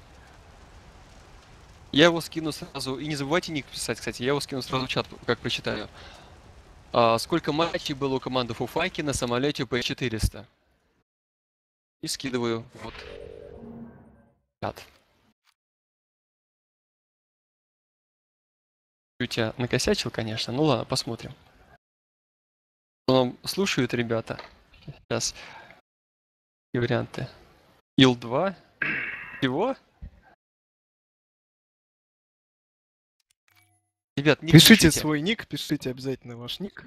Я его скину сразу. И не забывайте ник писать, кстати. Я его скину сразу в чат, как прочитаю. Сколько матчей было у команды Фуфайки на самолете P400? И скидываю вот чат. Чуть я накосячил, конечно. Ну ладно, посмотрим. Слушают ребята. Сейчас. И варианты. Ил-2. Чего? Ребят, не Пишите свой ник, пишите обязательно ваш ник.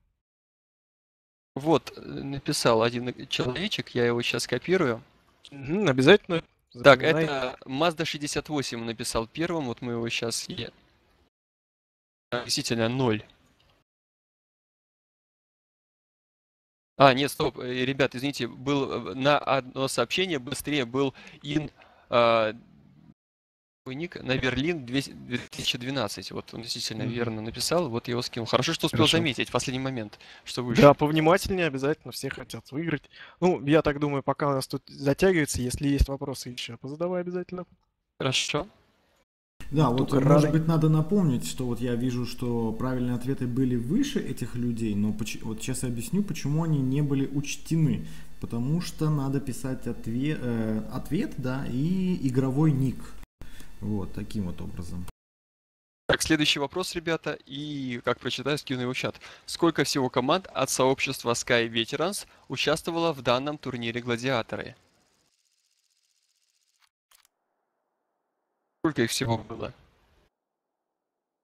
Вот, написал один человечек, я его сейчас копирую. Обязательно. Так, запоминай. это Mazda 68 написал первым, вот мы его сейчас... Действительно, 0. Нет, стоп, ребят, извините, был на одно сообщение быстрее был ник на Берлин 2012. Вот он действительно верно написал, вот я его скинул. Хорошо, что успел Хорошо. заметить в последний момент, что выше. Да, повнимательнее обязательно, все хотят выиграть. Ну, я так думаю, пока у нас тут затягивается, если есть вопросы еще, позадавай обязательно. Хорошо. Да, вот Только может рады. быть надо напомнить, что вот я вижу, что правильные ответы были выше этих людей, но вот сейчас я объясню, почему они не были учтены. Потому что надо писать ответ, да, и игровой ник. Вот, таким вот образом. Так, следующий вопрос, ребята, и, как прочитаю, скину его в чат. Сколько всего команд от сообщества Sky Veterans участвовало в данном турнире «Гладиаторы»? Сколько их всего было?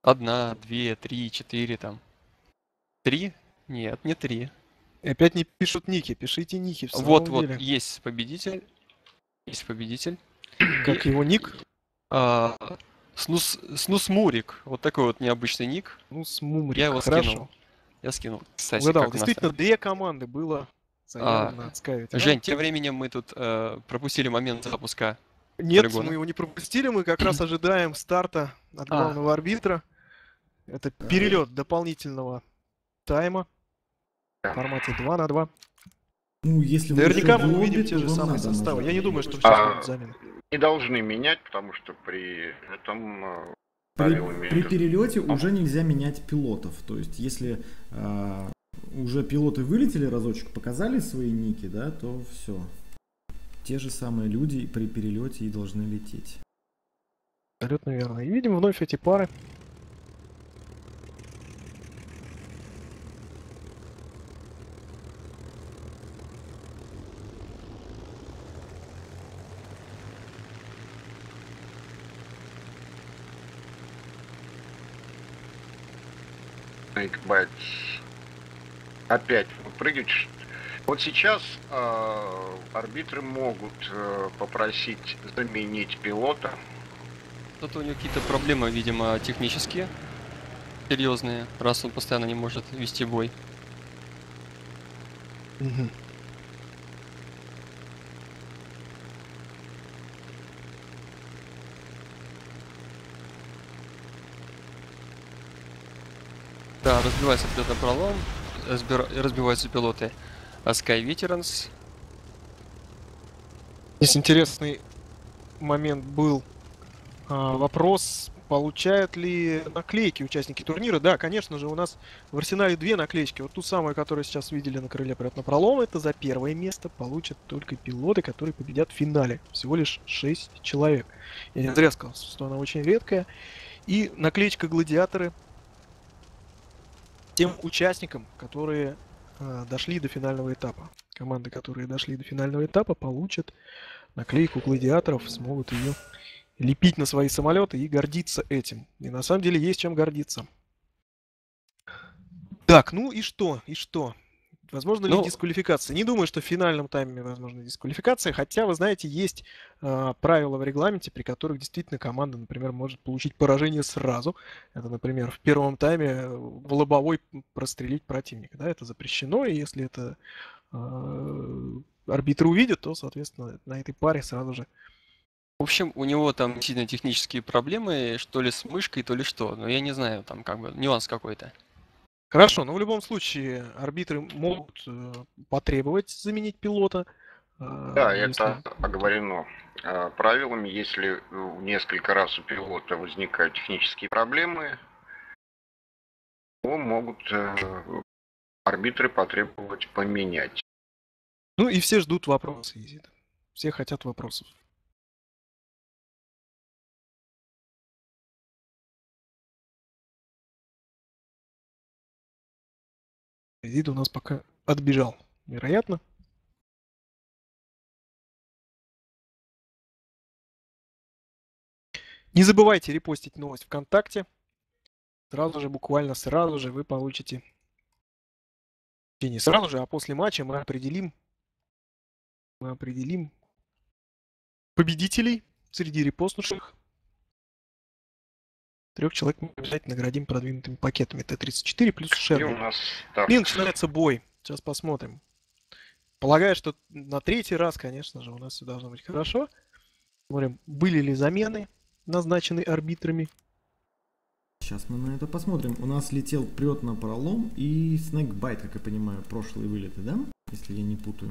1, 2, 3, 4 там. 3? Нет, не 3. И опять не пишут ники, пишите ники в самом Вот, деле. есть победитель. Есть победитель. Как его ник? А, Снусмурик. Вот такой вот необычный ник. Ну, Смумрик, Я его хорошо. скинул. Я скинул. Кстати, Угадал, как у нас действительно, 2 команды было заявлено от Sky Жень, тем временем мы тут пропустили момент запуска Нет, полигона. мы его не пропустили, мы как раз ожидаем старта от главного арбитра. Это перелет дополнительного тайма в формате 2 на 2. Ну, если вы Наверняка уже в мы увидим лобби, те то же вам самые надо составы. нажать. Я не думаю, что сейчас будут замены. Не должны менять, потому что при этом правилами При это- перелете уже нельзя менять пилотов. То есть, если уже пилоты вылетели разочек, показали свои ники, да, то все. Те же самые люди при перелете и должны лететь. Абсолютно верно. И видим вновь эти пары. Snakebite опять прыгать. Вот сейчас арбитры могут попросить заменить пилота. Тут у него какие-то проблемы, видимо, технические. Серьезные, раз он постоянно не может вести бой. Мгм. Да, разбивается пилотный пролом, разбиваются пилоты Sky Veterans. Здесь интересный момент был. Вопрос, получают ли наклейки участники турнира? Да, конечно же, у нас в арсенале 2 наклеечки. Вот ту самую, которую сейчас видели на крыле пролома, это за первое место получат только пилоты, которые победят в финале. Всего лишь 6 человек. Я не зря сказал, что она очень редкая. И наклеечка «Гладиаторы» тем участникам, которые дошли до финального этапа. Команды, которые дошли до финального этапа, получат наклейку «Гладиаторов», смогут ее лепить на свои самолеты и гордиться этим. И на самом деле есть чем гордиться. Так, ну и что? И что? Возможно ли дисквалификация? Не думаю, что в финальном тайме возможна дисквалификация, хотя, вы знаете, есть правила в регламенте, при которых действительно команда, например, может получить поражение сразу. Это, например, в первом тайме в лобовой прострелить противника. Да, это запрещено, и если это арбитры увидят, то, соответственно, на этой паре сразу же. В общем, у него там сильно технические проблемы, что ли с мышкой, то ли что. Но я не знаю, там как бы нюанс какой-то. Хорошо, но в любом случае арбитры могут потребовать заменить пилота. Да, это оговорено правилами. Если несколько раз у пилота возникают технические проблемы, то могут арбитры потребовать поменять. Ну и все ждут вопросы, Изида. Все хотят вопросов. Изида у нас пока отбежал, вероятно. Не забывайте репостить новость ВКонтакте. Сразу же, буквально сразу же вы получите... Не сразу же, а после матча мы определим победителей среди репостнувших. 3 человек мы обязательно наградим продвинутыми пакетами Т-34 плюс Шервуд. И начинается бой. Сейчас посмотрим. Полагаю, что на 3-й раз, конечно же, у нас все должно быть хорошо. Смотрим, были ли замены назначены арбитрами. Сейчас мы на это посмотрим. У нас летел прет на пролом и Snakebite, как я понимаю, прошлые вылеты, да? Если я не путаю.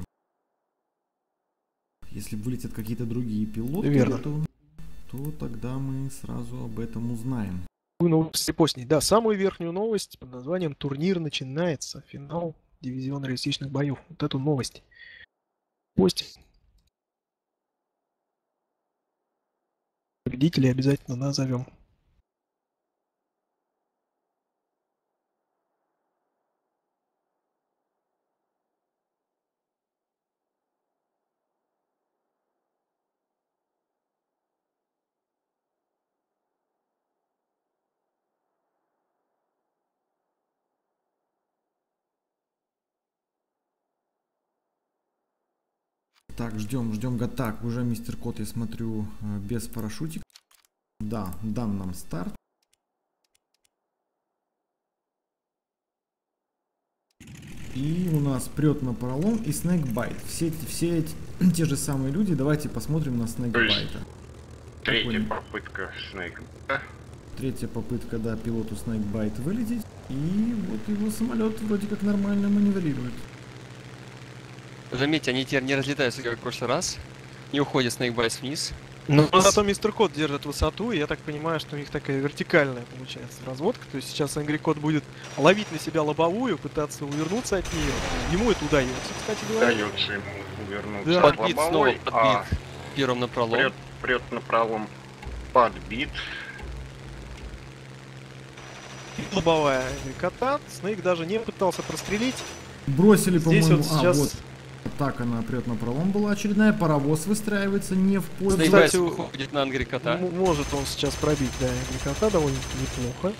Если вылетят какие-то другие пилоты, верно, то тогда мы сразу об этом узнаем. Новости постней. Да, самую верхнюю новость под названием «Турнир начинается. Финал дивизиона реалистичных боев». Вот эту новость постим. Победителей обязательно назовем. Так, ждем. Так, уже мистер Кот, я смотрю, без парашютика. Да, дан нам старт. И у нас прет на пролом и снейкбайт. Все те же самые люди. Давайте посмотрим на снейкбайта. Третья попытка снейкбайта. Третья попытка, да, пилоту снейкбайт вылететь. И вот его самолет вроде как нормально маневрирует. Заметьте, они теперь не разлетаются, как в прошлый раз. Не уходит снейкбайт вниз. Но зато мистер Кот держит высоту, и я так понимаю, что у них такая вертикальная получается разводка. То есть сейчас Angry Кот будет ловить на себя лобовую, пытаться увернуться от нее. Ему это удается, кстати говоря. Удается ему увернуться Да. от Подбит, снова лобовой, подбит. Первым на пролом. прет на пролом, подбит. Лобовая Angry Кота. Снейк даже не пытался прострелить. Бросили, Здесь по-моему... вот сейчас... вот. Так, она прет на пролом была очередная. Паровоз выстраивается не в пользу. Снейкбайт Кстати, уходит на Angry Кота. Может он сейчас пробить, да, Angry Кота довольно неплохо.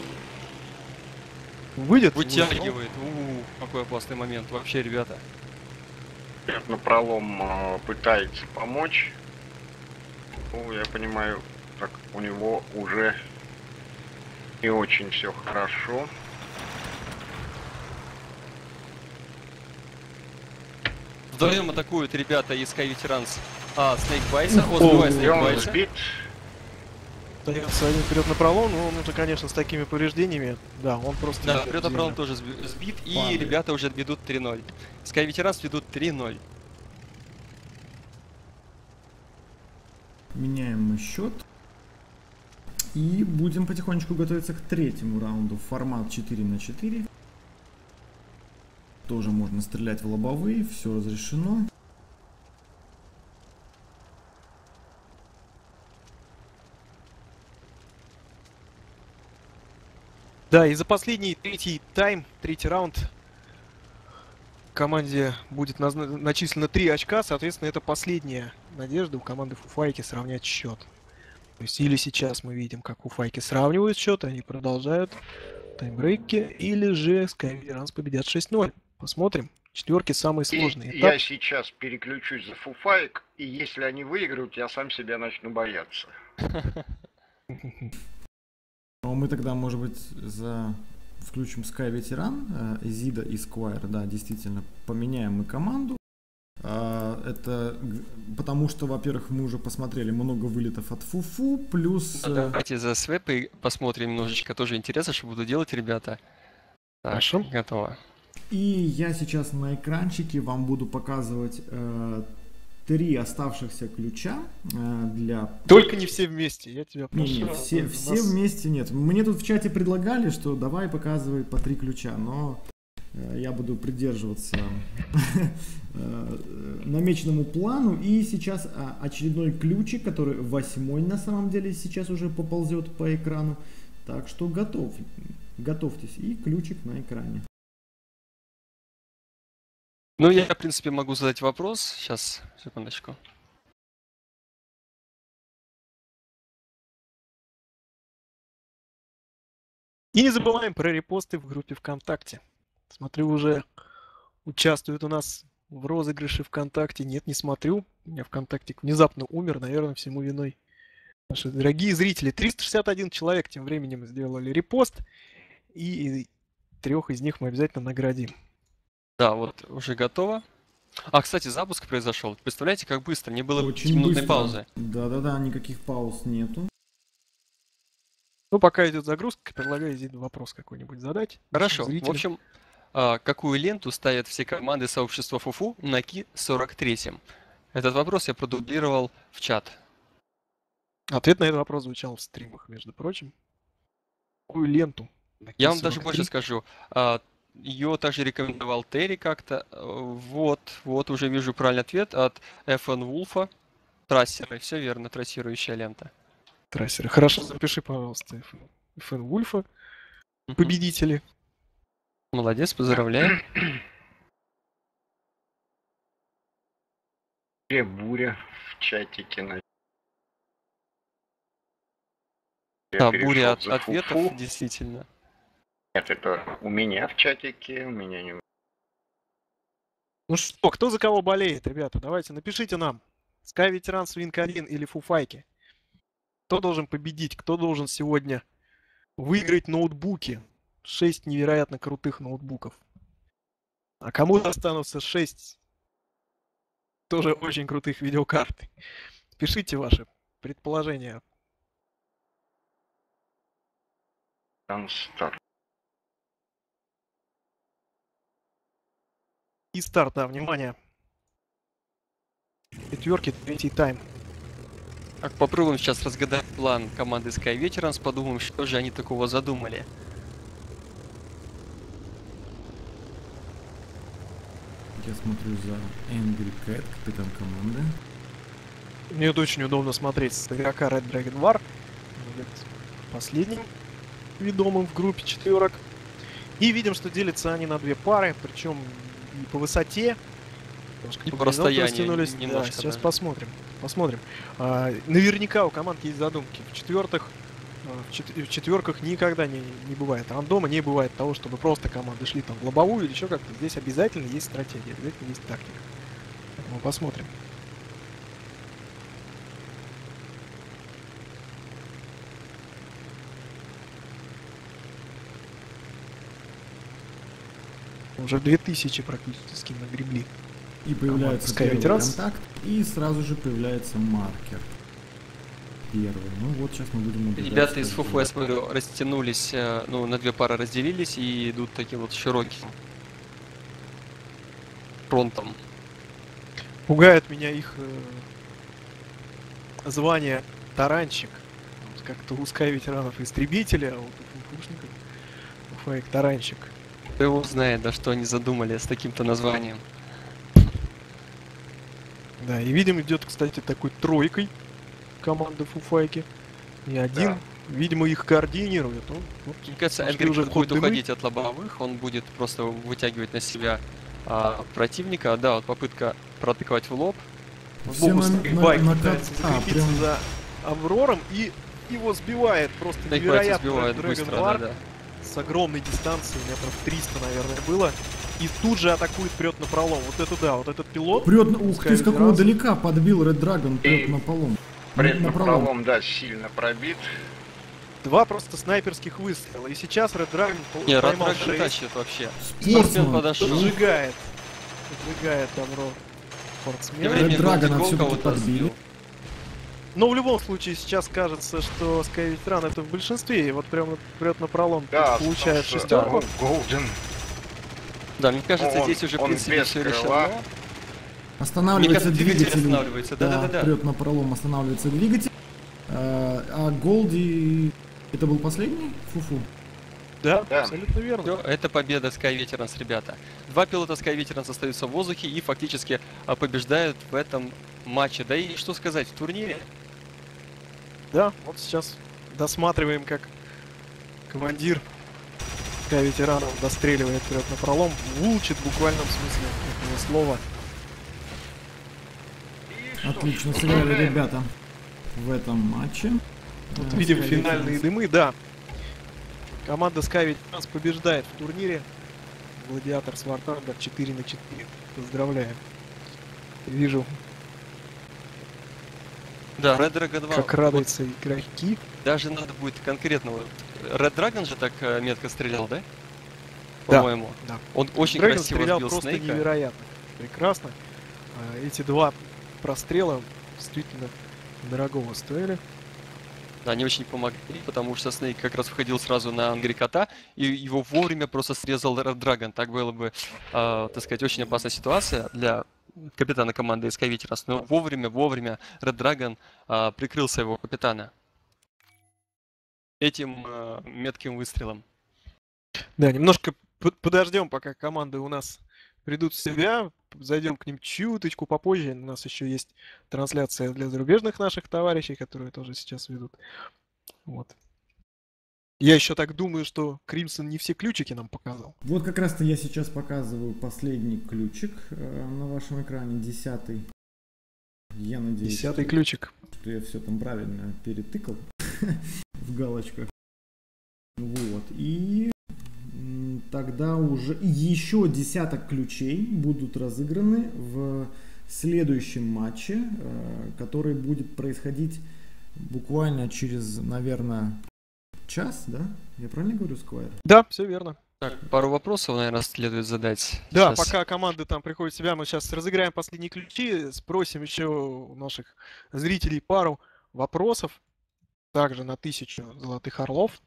Выйдет? Вытягивает. Какой опасный момент. Вообще, ребята. Прет на пролом, пытается помочь. Ну, я понимаю, так у него уже не очень все хорошо. Вдвоем атакуют ребята из Sky Veterans. Снейкбайса. Сбивает И он Снейкбайса. сбит. Остается один вперед на пролом, но он уже, конечно, с такими повреждениями. Да, он просто... Да, идет вперед на в пролом землю. тоже сбит. И Падает. ребята уже ведут 3-0. Sky Veterans ведут 3-0. Меняем мы счет. И будем потихонечку готовиться к третьему раунду. Формат 4×4. Тоже можно стрелять в лобовые, все разрешено. Да, и за последний третий раунд команде будет начислено 3 очка, соответственно, это последняя надежда у команды Фуфайки сравнять счет. То есть или сейчас мы видим, как Фуфайки сравнивают счет, они продолжают таймбрейки, или же Sky Veterans победят 6-0. Посмотрим. Четверки самые сложные. И я сейчас переключусь за фуфайк, и если они выиграют, я сам себя начну бояться. Но мы тогда, может быть, включим Sky Veteran, Зида и Squire, да, действительно, поменяем мы команду. Это потому что, во-первых, мы уже посмотрели много вылетов от Фуфу, плюс... Давайте за свэпы посмотрим немножечко. Тоже интересно, что будут делать ребята. Так, Хорошо. готово. И я сейчас на экранчике вам буду показывать 3 оставшихся ключа для... Только не все вместе, я тебя прошу. Не, все вместе нет. Мне тут в чате предлагали, что давай показывай по 3 ключа, но я буду придерживаться намеченному плану. И сейчас очередной ключик, который 8-й на самом деле сейчас уже поползет по экрану. Так что готовьтесь. И ключик на экране. Ну, я, в принципе, могу задать вопрос. Сейчас, секундочку. И не забываем про репосты в группе ВКонтакте. Смотрю, уже участвуют у нас в розыгрыше ВКонтакте. Нет, не смотрю. У меня ВКонтакте внезапно умер, наверное, всему виной наши дорогие зрители. 361 человек тем временем сделали репост. И 3 из них мы обязательно наградим. Да, вот уже готово. Кстати, запуск произошел. Представляете, как быстро? Не было Очень 5-минутной быстро. паузы. Да, никаких пауз нету. Ну, пока идет загрузка, предлагаю здесь вопрос какой-нибудь задать. Хорошо. нашим В зрителям. общем, какую ленту ставят все команды сообщества Фуфу на Ки-43? Этот вопрос я продублировал в чат. Ответ на этот вопрос звучал в стримах, между прочим. Какую ленту? на Я вам Ки-43? даже больше скажу. Ее также рекомендовал Терри как-то. Вот уже вижу правильный ответ от FN Wolf. Трассеры, все верно, трассирующая лента. Трассеры. Хорошо, запиши, пожалуйста, FN Вульфа. Победители. Молодец, поздравляю. Буря в чатике. Да, буря от ответов, действительно. Нет, это у меня в чатике, у меня не... Ну что, кто за кого болеет, ребята? Давайте напишите нам. Sky Veterans, Win1 или Фуфайки. Кто должен победить? Кто должен сегодня выиграть ноутбуки? 6 невероятно крутых ноутбуков. А кому достанутся 6 тоже очень крутых видеокарт? Пишите ваши предположения. Старт. И старт, да, внимание. Четверки, третий тайм. Так, попробуем сейчас разгадать план команды Sky Veterans, подумаем, что же они такого задумали. Я смотрю за Angry Cat, капитан команды. Мне это очень удобно смотреть с игрока Red Dragon War. Будет последним ведомым в группе четверок. И видим, что делятся они на две пары, причем и по высоте. И по расстоянию Да, немножко сейчас даже. посмотрим. Посмотрим. Наверняка у команд есть задумки. В четверках никогда не бывает рандома, не бывает того, чтобы просто команды шли там в лобовую или еще как-то. Здесь обязательно есть стратегия, обязательно есть тактика. Мы посмотрим. Уже 2000 практически нагребли. И появляется Sky первый Veterans. контакт, и сразу же появляется маркер. Первый. Ну вот сейчас мы будем наблюдать. Ребята из что ФУФУ, я смотрю, растянулись, ну, на две пары разделились и идут таким вот широким фронтом. Пугает меня их звание таранчик. Вот как-то у Sky ветеранов истребители, а вот у фушников Фейк таранчик. Кто его знает, да, что они задумали с таким-то названием. Да, и видим, идет, кстати, такой тройкой команда Фуфайки. Не один. Да. Видимо, их координирует. Он, вот, Мне кажется, пошли Энгри уже в ход будет дымы. уходить от лобовых, он будет просто вытягивать на себя противника. Да, вот попытка протыкать в лоб. Все Богу Байк на пытается закрепиться прям за Аврором и его сбивает просто Снейк невероятно сбивает Red быстро, Dragon War. да. С огромной дистанции, метров 300, наверное, было. И тут же атакует, прет на пролом. Вот это да, вот этот пилот. прет, ух ты, с какого Veterans. далека подбил Red Dragon, прет И на полом. Пред На пролом, да, сильно пробит. Два просто снайперских выстрела. И сейчас Red Dragon Не, поймал Red Dragon 6. тащит вообще. Спортсмен Спортсмен. подошел. Поджигает. Поджигает добро Тем спортсмена. временем Red Dragon Голди Гол всё-таки кого-то подбили. сбил. Но в любом случае сейчас кажется, что Sky Veteran это в большинстве. И вот прямо прет на пролом. Да, Получает остался, шестерку. Голден. Да, мне кажется, Он- здесь уже, в он принципе, без все крыла. решено. Мне Останавливается кажется, двигатель двигатель. останавливается. Да-да-да. прет на пролом, останавливается двигатель. А Голди... Это был последний? Фу-фу. Да, Да. абсолютно верно. Всё, это победа Sky Veterans, ребята. Два пилота Sky Veterans остаются в воздухе и фактически побеждают в этом матче. Да и что сказать, в турнире Да, вот сейчас досматриваем, как командир Sky ветеранов достреливает вперед на пролом, улучшит в буквальном смысле этого слова. Отлично сыграли ребята в этом матче. Вот А, видим Sky финальные Veterans. дымы, да. Команда Sky Veterans побеждает в турнире. Гладиатор War Thunder 4/4. Поздравляем. Вижу, Да, Red Dragon 2. как радуются игроки. Даже надо будет конкретно. Вот, Red Dragon же так метко стрелял, да? Да, По-моему. да. Он очень Dragon красиво стрелял сбил просто Снейка. невероятно. Прекрасно. Эти два прострела действительно дорогого стоили. Да, они очень помогли, потому что Снейк как раз входил сразу на Ангри Кота, и его вовремя просто срезал Red Dragon. Так было бы, так сказать, очень опасная ситуация для капитана команды Sky Veterans. Но вовремя Red Dragon прикрыл своего капитана этим метким выстрелом. Да, немножко подождем, пока команды у нас придут в себя. Зайдем к ним чуточку попозже. У нас еще есть трансляция для зарубежных наших товарищей, которые тоже сейчас ведут. Вот. Я еще так думаю, что Кримсон не все ключики нам показал. Вот как раз-то я сейчас показываю последний ключик на вашем экране, 10-й. Я надеюсь, 10-й ключик. что я все там правильно перетыкал в галочках. Вот. И тогда уже еще десяток ключей будут разыграны в следующем матче, который будет происходить буквально через, наверное, час, да? Я правильно говорю, Сквайр? Да, все верно. Так, пару вопросов, наверное, следует задать. Да, Сейчас. пока команды там приходят в себя, мы сейчас разыграем последние ключи, спросим еще у наших зрителей пару вопросов, также на 1000 золотых орлов.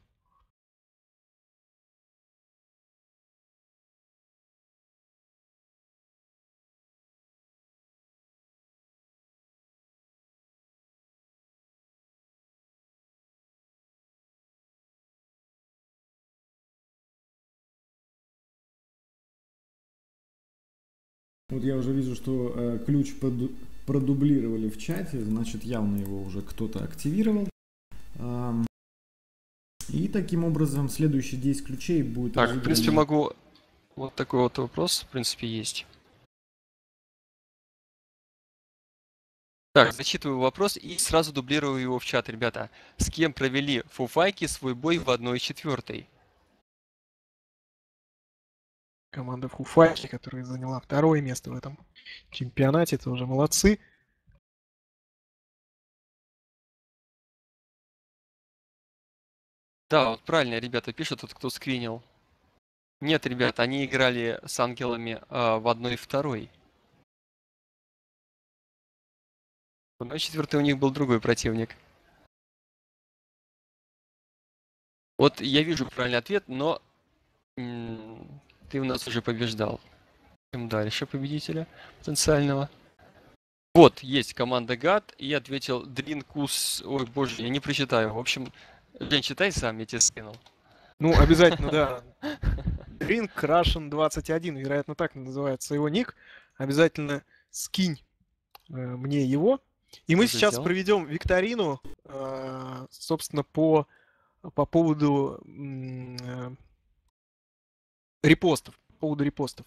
Вот я уже вижу, что ключ продублировали в чате, значит, явно его уже кто-то активировал. И таким образом следующие 10 ключей будет Так, в принципе, разыграно. могу... Вот такой вот вопрос, в принципе, есть. Так, зачитываю вопрос и сразу дублирую его в чат, ребята. С кем провели фуфайки свой бой в 1/4? Команда Фуфайки, которая заняла второе место в этом чемпионате, тоже молодцы. Да, вот правильно ребята пишут, тот, кто скринил. Нет, ребят, они играли с ангелами в 1/2. В 1/4 у них был другой противник. Вот я вижу правильный ответ, но ты у нас уже побеждал. Идем дальше победителя потенциального. Вот, есть команда ГАД, и я ответил Дринкус... Ой, боже, я не прочитаю. В общем, Жень, читай сам, я тебе скинул. Ну, обязательно, да. Drink Russian 21, вероятно, так называется его ник. Обязательно скинь мне его. И мы Уже сейчас сделал. проведем викторину, собственно, по поводу репостов. По поводу репостов.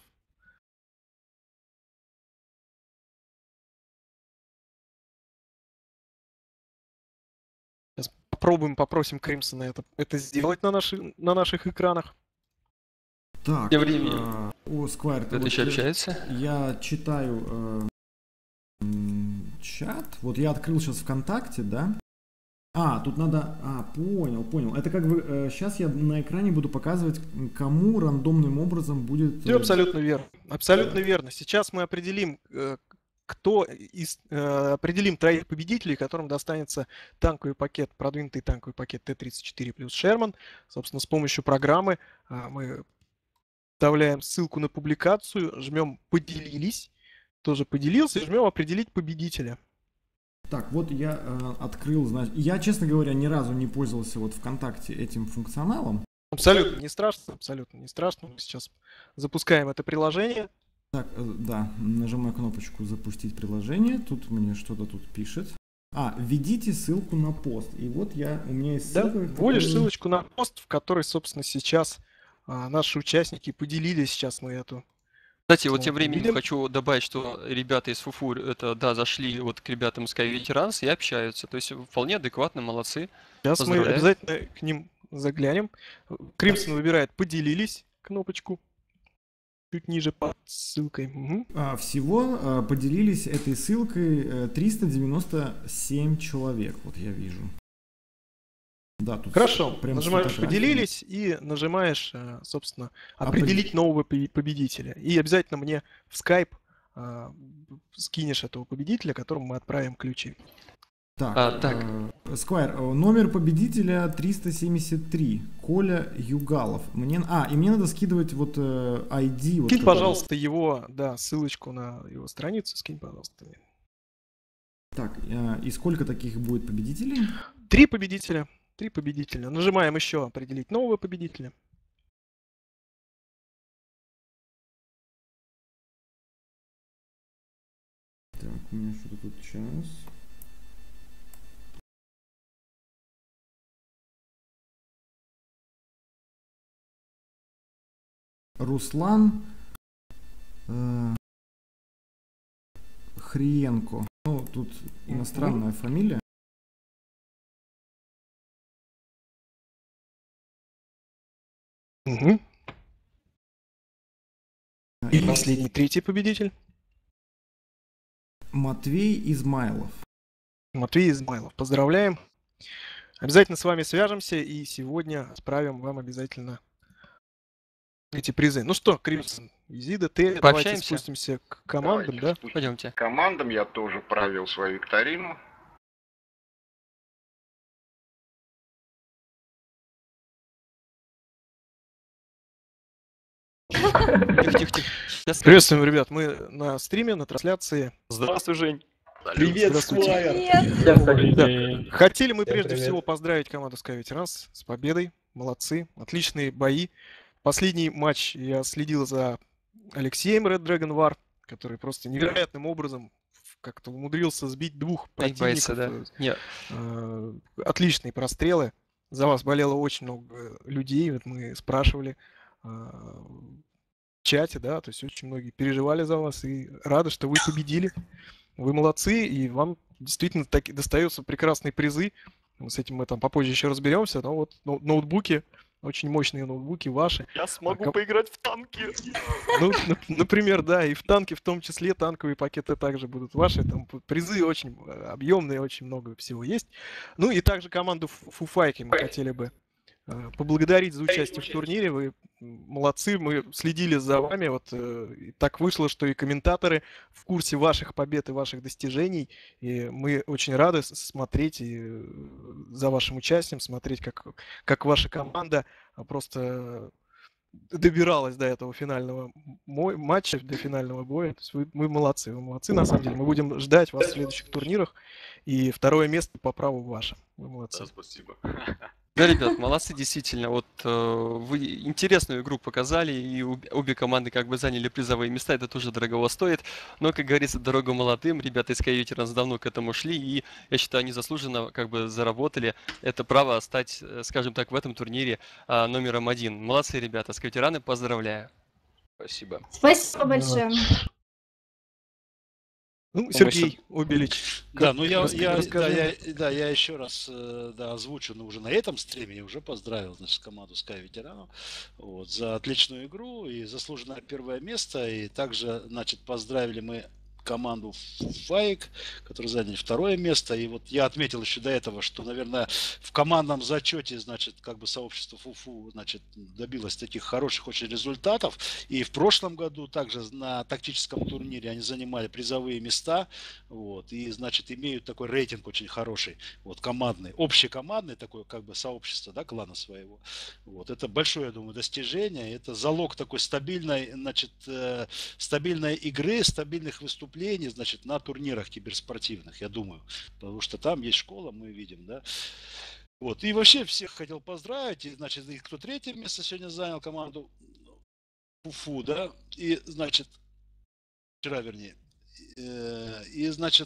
Сейчас попросим Кримсона это сделать на наших экранах. Так, Тем временем. Сквайр, Кто-то еще общается? я читаю чат. Вот я открыл сейчас ВКонтакте, да? Тут надо... понял. Это как бы... сейчас я на экране буду показывать, кому рандомным образом будет... Все абсолютно верно. Абсолютно верно. Сейчас мы определим, определим троих победителей, которым достанется танковый пакет, продвинутый танковый пакет Т-34 плюс Шерман. Собственно, с помощью программы мы вставляем ссылку на публикацию, жмем «Поделились», тоже поделился, и жмем «Определить победителя». Так, вот я открыл, значит, я, честно говоря, ни разу не пользовался вот ВКонтакте этим функционалом. Абсолютно не страшно, абсолютно не страшно. Мы сейчас запускаем это приложение. Так, да, нажимаю кнопочку «Запустить приложение». Тут мне что-то тут пишет. Введите ссылку на пост. И вот у меня есть ссылка. Да, вводишь ссылочку на пост, в который, собственно, сейчас наши участники поделились. Сейчас мы эту... Кстати, вот тем временем видим. хочу добавить, что ребята из ФУФУ, зашли вот к ребятам Sky Veterans и общаются. То есть вполне адекватно, молодцы. Сейчас мы Поздравляю. обязательно к ним заглянем. Кримсон выбирает «Поделились» кнопочку. Чуть ниже под ссылкой. Угу. Всего поделились этой ссылкой 397 человек. Вот я вижу. Да, тут Хорошо. прям Нажимаешь фотографии. «Поделились» и нажимаешь, собственно, «Определить нового победителя». И обязательно мне в Skype скинешь этого победителя, которому мы отправим ключи. Так. Сквайр, номер победителя 373. Коля Югалов. И мне надо скидывать вот ID. Вот Скинь, пожалуйста, его, ссылочку на его страницу. Скинь, пожалуйста. Так, и сколько таких будет победителей? 3 победителя. 3 победителя. Нажимаем еще «Определить нового победителя». Так, у меня что-то тут сейчас. Руслан Хриенко. Ну, тут иностранная фамилия. Угу. И последний, третий победитель. Матвей Измайлов. Матвей Измайлов. Поздравляем. Обязательно с вами свяжемся и сегодня отправим вам обязательно эти призы. Ну что, Кримсон, Изида, ты, давайте Пообщаемся? спустимся к командам, да? Пойдемте. Командам я тоже провел свою викторину. Тихо-тихо-тихо. Сейчас Приветствуем, ребят, мы на стриме, на трансляции. Здравствуй, Жень. Привет, Здравствуйте. Сквайр! Добрый Да. день. Хотели мы Всем прежде привет. всего поздравить команду Sky Veterans с победой. Молодцы, отличные бои. Последний матч я следил за Алексеем Red Dragon War, который просто невероятным образом как-то умудрился сбить двух опять бойцы, противников. да. Нет, Отличные прострелы. За вас болело очень много людей. Вот мы спрашивали в чате, да, то есть очень многие переживали за вас и рады, что вы победили. Вы молодцы, и вам действительно достаются прекрасные призы. С этим мы там попозже еще разберемся. Но вот ноутбуки, очень мощные ноутбуки ваши. Я смогу поиграть в танки. Ну, например, да, и в танки в том числе, танковые пакеты также будут ваши. Там призы очень объемные, очень много всего есть. Ну и также команду Фуфайки мы хотели бы поблагодарить за участие в турнире. Вы молодцы, мы следили за вами. Вот и так вышло, что и комментаторы в курсе ваших побед и ваших достижений. И мы очень рады смотреть и за вашим участием, смотреть, как ваша команда просто добиралась до этого финального матча, до финального боя. То есть вы молодцы, на самом деле. Мы будем ждать вас в следующих турнирах. И второе место по праву ваше. Вы молодцы. Да, спасибо. да, ребят, молодцы, действительно. Вот вы интересную игру показали, и обе команды как бы заняли призовые места, это тоже дорого стоит. Но, как говорится, дорога молодым. Ребята из Sky Veterans давно к этому шли, и я считаю, они заслуженно как бы заработали это право стать, скажем так, в этом турнире номером 1. Молодцы, ребята, Sky Veterans, поздравляю. Спасибо. Спасибо большое. Ну, Сергей Обелич. Да, ну я расскажи. еще раз озвучу, но уже на этом стриме я уже поздравил, значит, команду Sky Ветеранов вот, за отличную игру и заслуженное первое место. И также, значит, поздравили мы команду Файк, которые заняли второе место. И вот я отметил еще до этого, что, наверное, в командном зачете, значит, как бы сообщество ФУФУ, значит, добилось таких хороших очень результатов. И в прошлом году также на тактическом турнире они занимали призовые места. Вот, и, значит, имеют такой рейтинг очень хороший, вот, командный, общекомандный такое, как бы, сообщество, да, клана своего. Вот, это большое, я думаю, достижение. Это залог такой стабильной, значит, стабильной игры, стабильных выступлений, значит, на турнирах киберспортивных, я думаю, потому что там есть школа, мы видим, да. Вот, и вообще всех хотел поздравить, и, значит, и кто третье место сегодня занял, команду ФУФУ, да, и, значит, вчера, вернее, и, значит,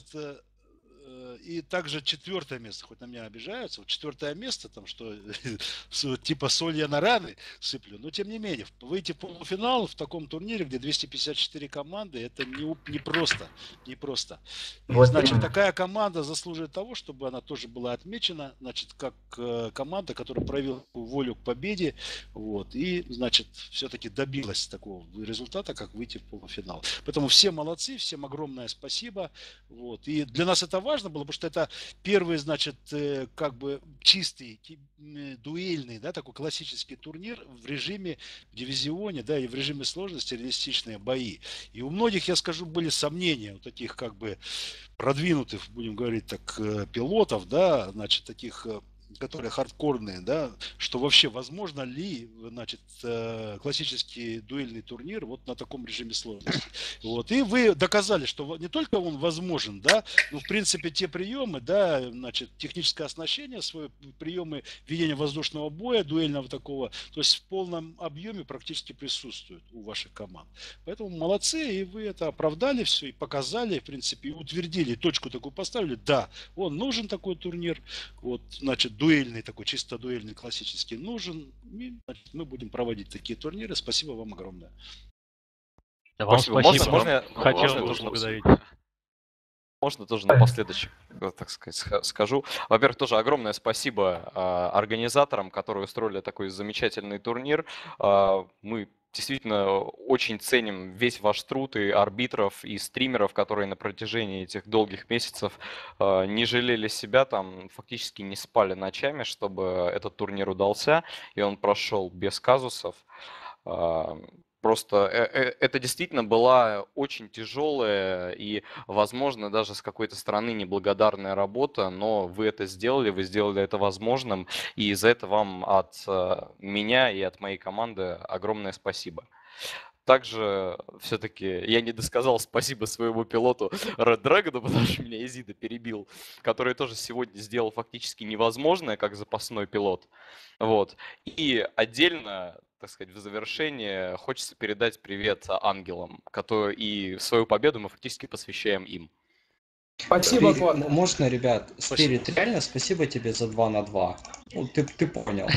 и также четвертое место, хоть на меня обижаются, вот четвертое место, там, что типа соль я на раны сыплю, но тем не менее, выйти в полуфинал в таком турнире, где 254 команды, это не просто. И, значит, такая команда заслуживает того, чтобы она тоже была отмечена, значит, как команда, которая проявила волю к победе, вот, и, значит, все-таки добилась такого результата, как выйти в полуфинал. Поэтому все молодцы, всем огромное спасибо, вот, и для нас это важно было, потому что это первый, значит, как бы чистый, дуэльный, да, такой классический турнир в режиме, в дивизионе, да, и в режиме сложности реалистичные бои. И у многих, я скажу, были сомнения у таких, как бы, продвинутых, будем говорить так, пилотов, да, значит, таких, которые хардкорные, да, что вообще возможно ли, значит, классический дуэльный турнир вот на таком режиме сложности. Вот. И вы доказали, что не только он возможен, да, но в принципе те приемы, да, значит, техническое оснащение, свои приемы ведения воздушного боя, дуэльного такого, то есть в полном объеме практически присутствуют у ваших команд. Поэтому молодцы, и вы это оправдали все, и показали, в принципе, и утвердили, точку такую поставили, да, он нужен такой турнир, вот, значит, дуэльный такой, чисто дуэльный, классический нужен. И, значит, мы будем проводить такие турниры. Спасибо вам огромное. Да, вам спасибо. Можно я Хотел тоже поблагодарить. Можно тоже напоследок, так сказать, скажу. Во-первых, тоже огромное спасибо организаторам, которые устроили такой замечательный турнир. Мы действительно очень ценим весь ваш труд и арбитров, и стримеров, которые на протяжении этих долгих месяцев не жалели себя, там фактически не спали ночами, чтобы этот турнир удался, и он прошел без казусов. Просто это действительно была очень тяжелая и, возможно, даже с какой-то стороны неблагодарная работа, но вы это сделали, вы сделали это возможным, и за это вам от меня и от моей команды огромное спасибо. Также все-таки я не досказал спасибо своему пилоту Red Dragon, потому что меня Изида перебил, который тоже сегодня сделал фактически невозможное, как запасной пилот. Вот. И отдельно, так сказать, в завершение хочется передать привет ангелам, которые и свою победу мы фактически посвящаем им. Спасибо, Кот. Можно, ребят, Спирит, реально спасибо тебе за 2 на 2. Ну, ты понял.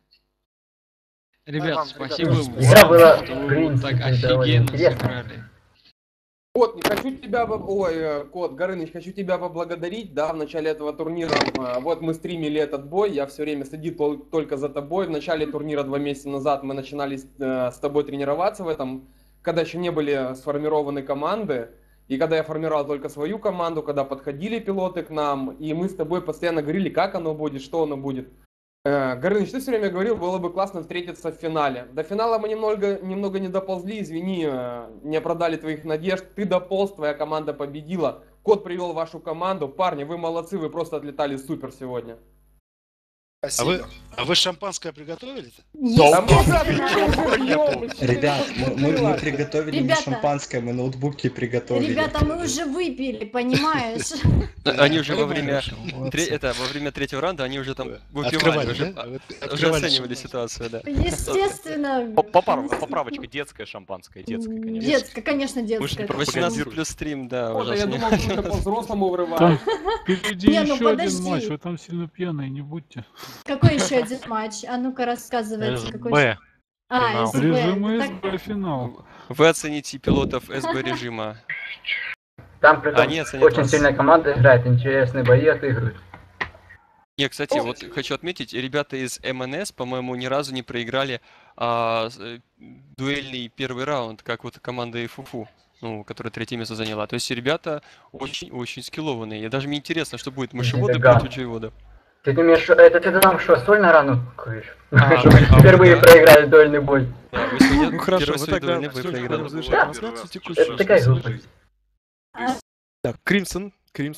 Ребят, спасибо вам, Игра была, что в вы принципе, так довольно офигенно интересная. сыграли. Кот, не хочу тебя, Кот, Горыныч, хочу тебя поблагодарить, да, в начале этого турнира, вот мы стримили этот бой, я все время следил только за тобой, в начале турнира 2 месяца назад мы начинали с тобой тренироваться в этом, когда еще не были сформированы команды, и когда я формировал только свою команду, когда подходили пилоты к нам, и мы с тобой постоянно говорили, как оно будет, что оно будет. Горыныч, ты все время говорил, было бы классно встретиться в финале. До финала мы немного не доползли, извини, не оправдали твоих надежд. Ты дополз, твоя команда победила. Кот привел вашу команду. Парни, вы молодцы, вы просто отлетали супер сегодня. Спасибо. А вы шампанское приготовили-то? Ребят, мы приготовили не шампанское, мы ноутбуки приготовили. Ребята, мы уже выпили, понимаешь? Они уже во время третьего раунда, они уже там выпивали, уже оценивали ситуацию, да. Естественно. Поправочка, детское шампанское, детское, конечно. Детское, конечно, детское. 18 плюс стрим, да, Я думал, что ты по-взрослому врываешь. Там впереди Не, ну еще один подожди. матч, вы там сильно пьяные, не будьте. Какой еще один матч? А ну-ка рассказывайте. Какой еще? Финал. СБ. Режим Так, СБ финал. Вы оцените пилотов СБ режима. Там при том, Они оценят очень вас. сильная команда играет, интересные бои отыгрывают. Не, кстати, вот хочу отметить, ребята из МНС, по-моему, ни разу не проиграли дуэльный первый раунд, как вот команда ИФУФУ, ну, которая 3-е место заняла. То есть ребята очень-очень скиллованные. И даже мне интересно, что будет мышеводы против джейвода. Ты думаешь, это ты там что, сольно рану куришь? Чтобы Впервые проиграть дуэльный бой. Ну хорошо, вы тогда Это такая глупость. Так, Кримсон,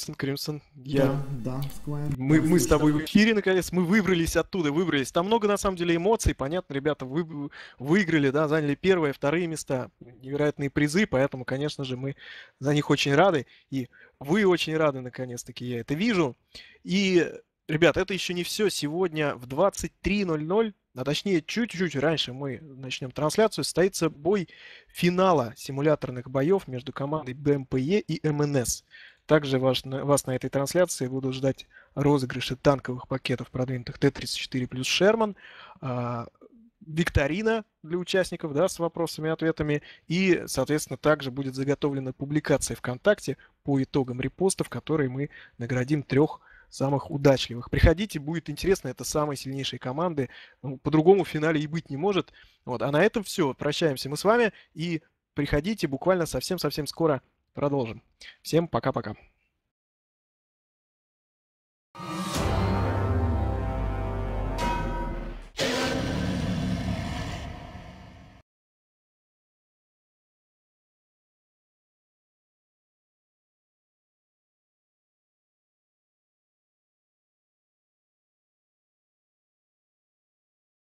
Да, Squire. мы с тобой в эфире, наконец, мы выбрались оттуда, Там много, на самом деле, эмоций, понятно, ребята, вы выиграли, да, заняли 1-е, 2-е места, невероятные призы, поэтому, конечно же, мы за них очень рады, и вы очень рады, наконец-таки, я это вижу. И, ребят, это еще не все, сегодня в 23:00, а точнее чуть-чуть раньше мы начнем трансляцию, состоится бой финала симуляторных боев между командой БМПЕ и МНС. Также вас на этой трансляции будут ждать розыгрыши танковых пакетов, продвинутых Т-34 плюс Шерман, викторина для участников, да, с вопросами и ответами, и, соответственно, также будет заготовлена публикация ВКонтакте по итогам репостов, которые мы наградим 3 самых удачливых. Приходите, будет интересно, это самые сильнейшие команды, по-другому в финале и быть не может. Вот. А на этом все, прощаемся мы с вами, и приходите, буквально совсем-совсем скоро продолжим. Всем пока-пока.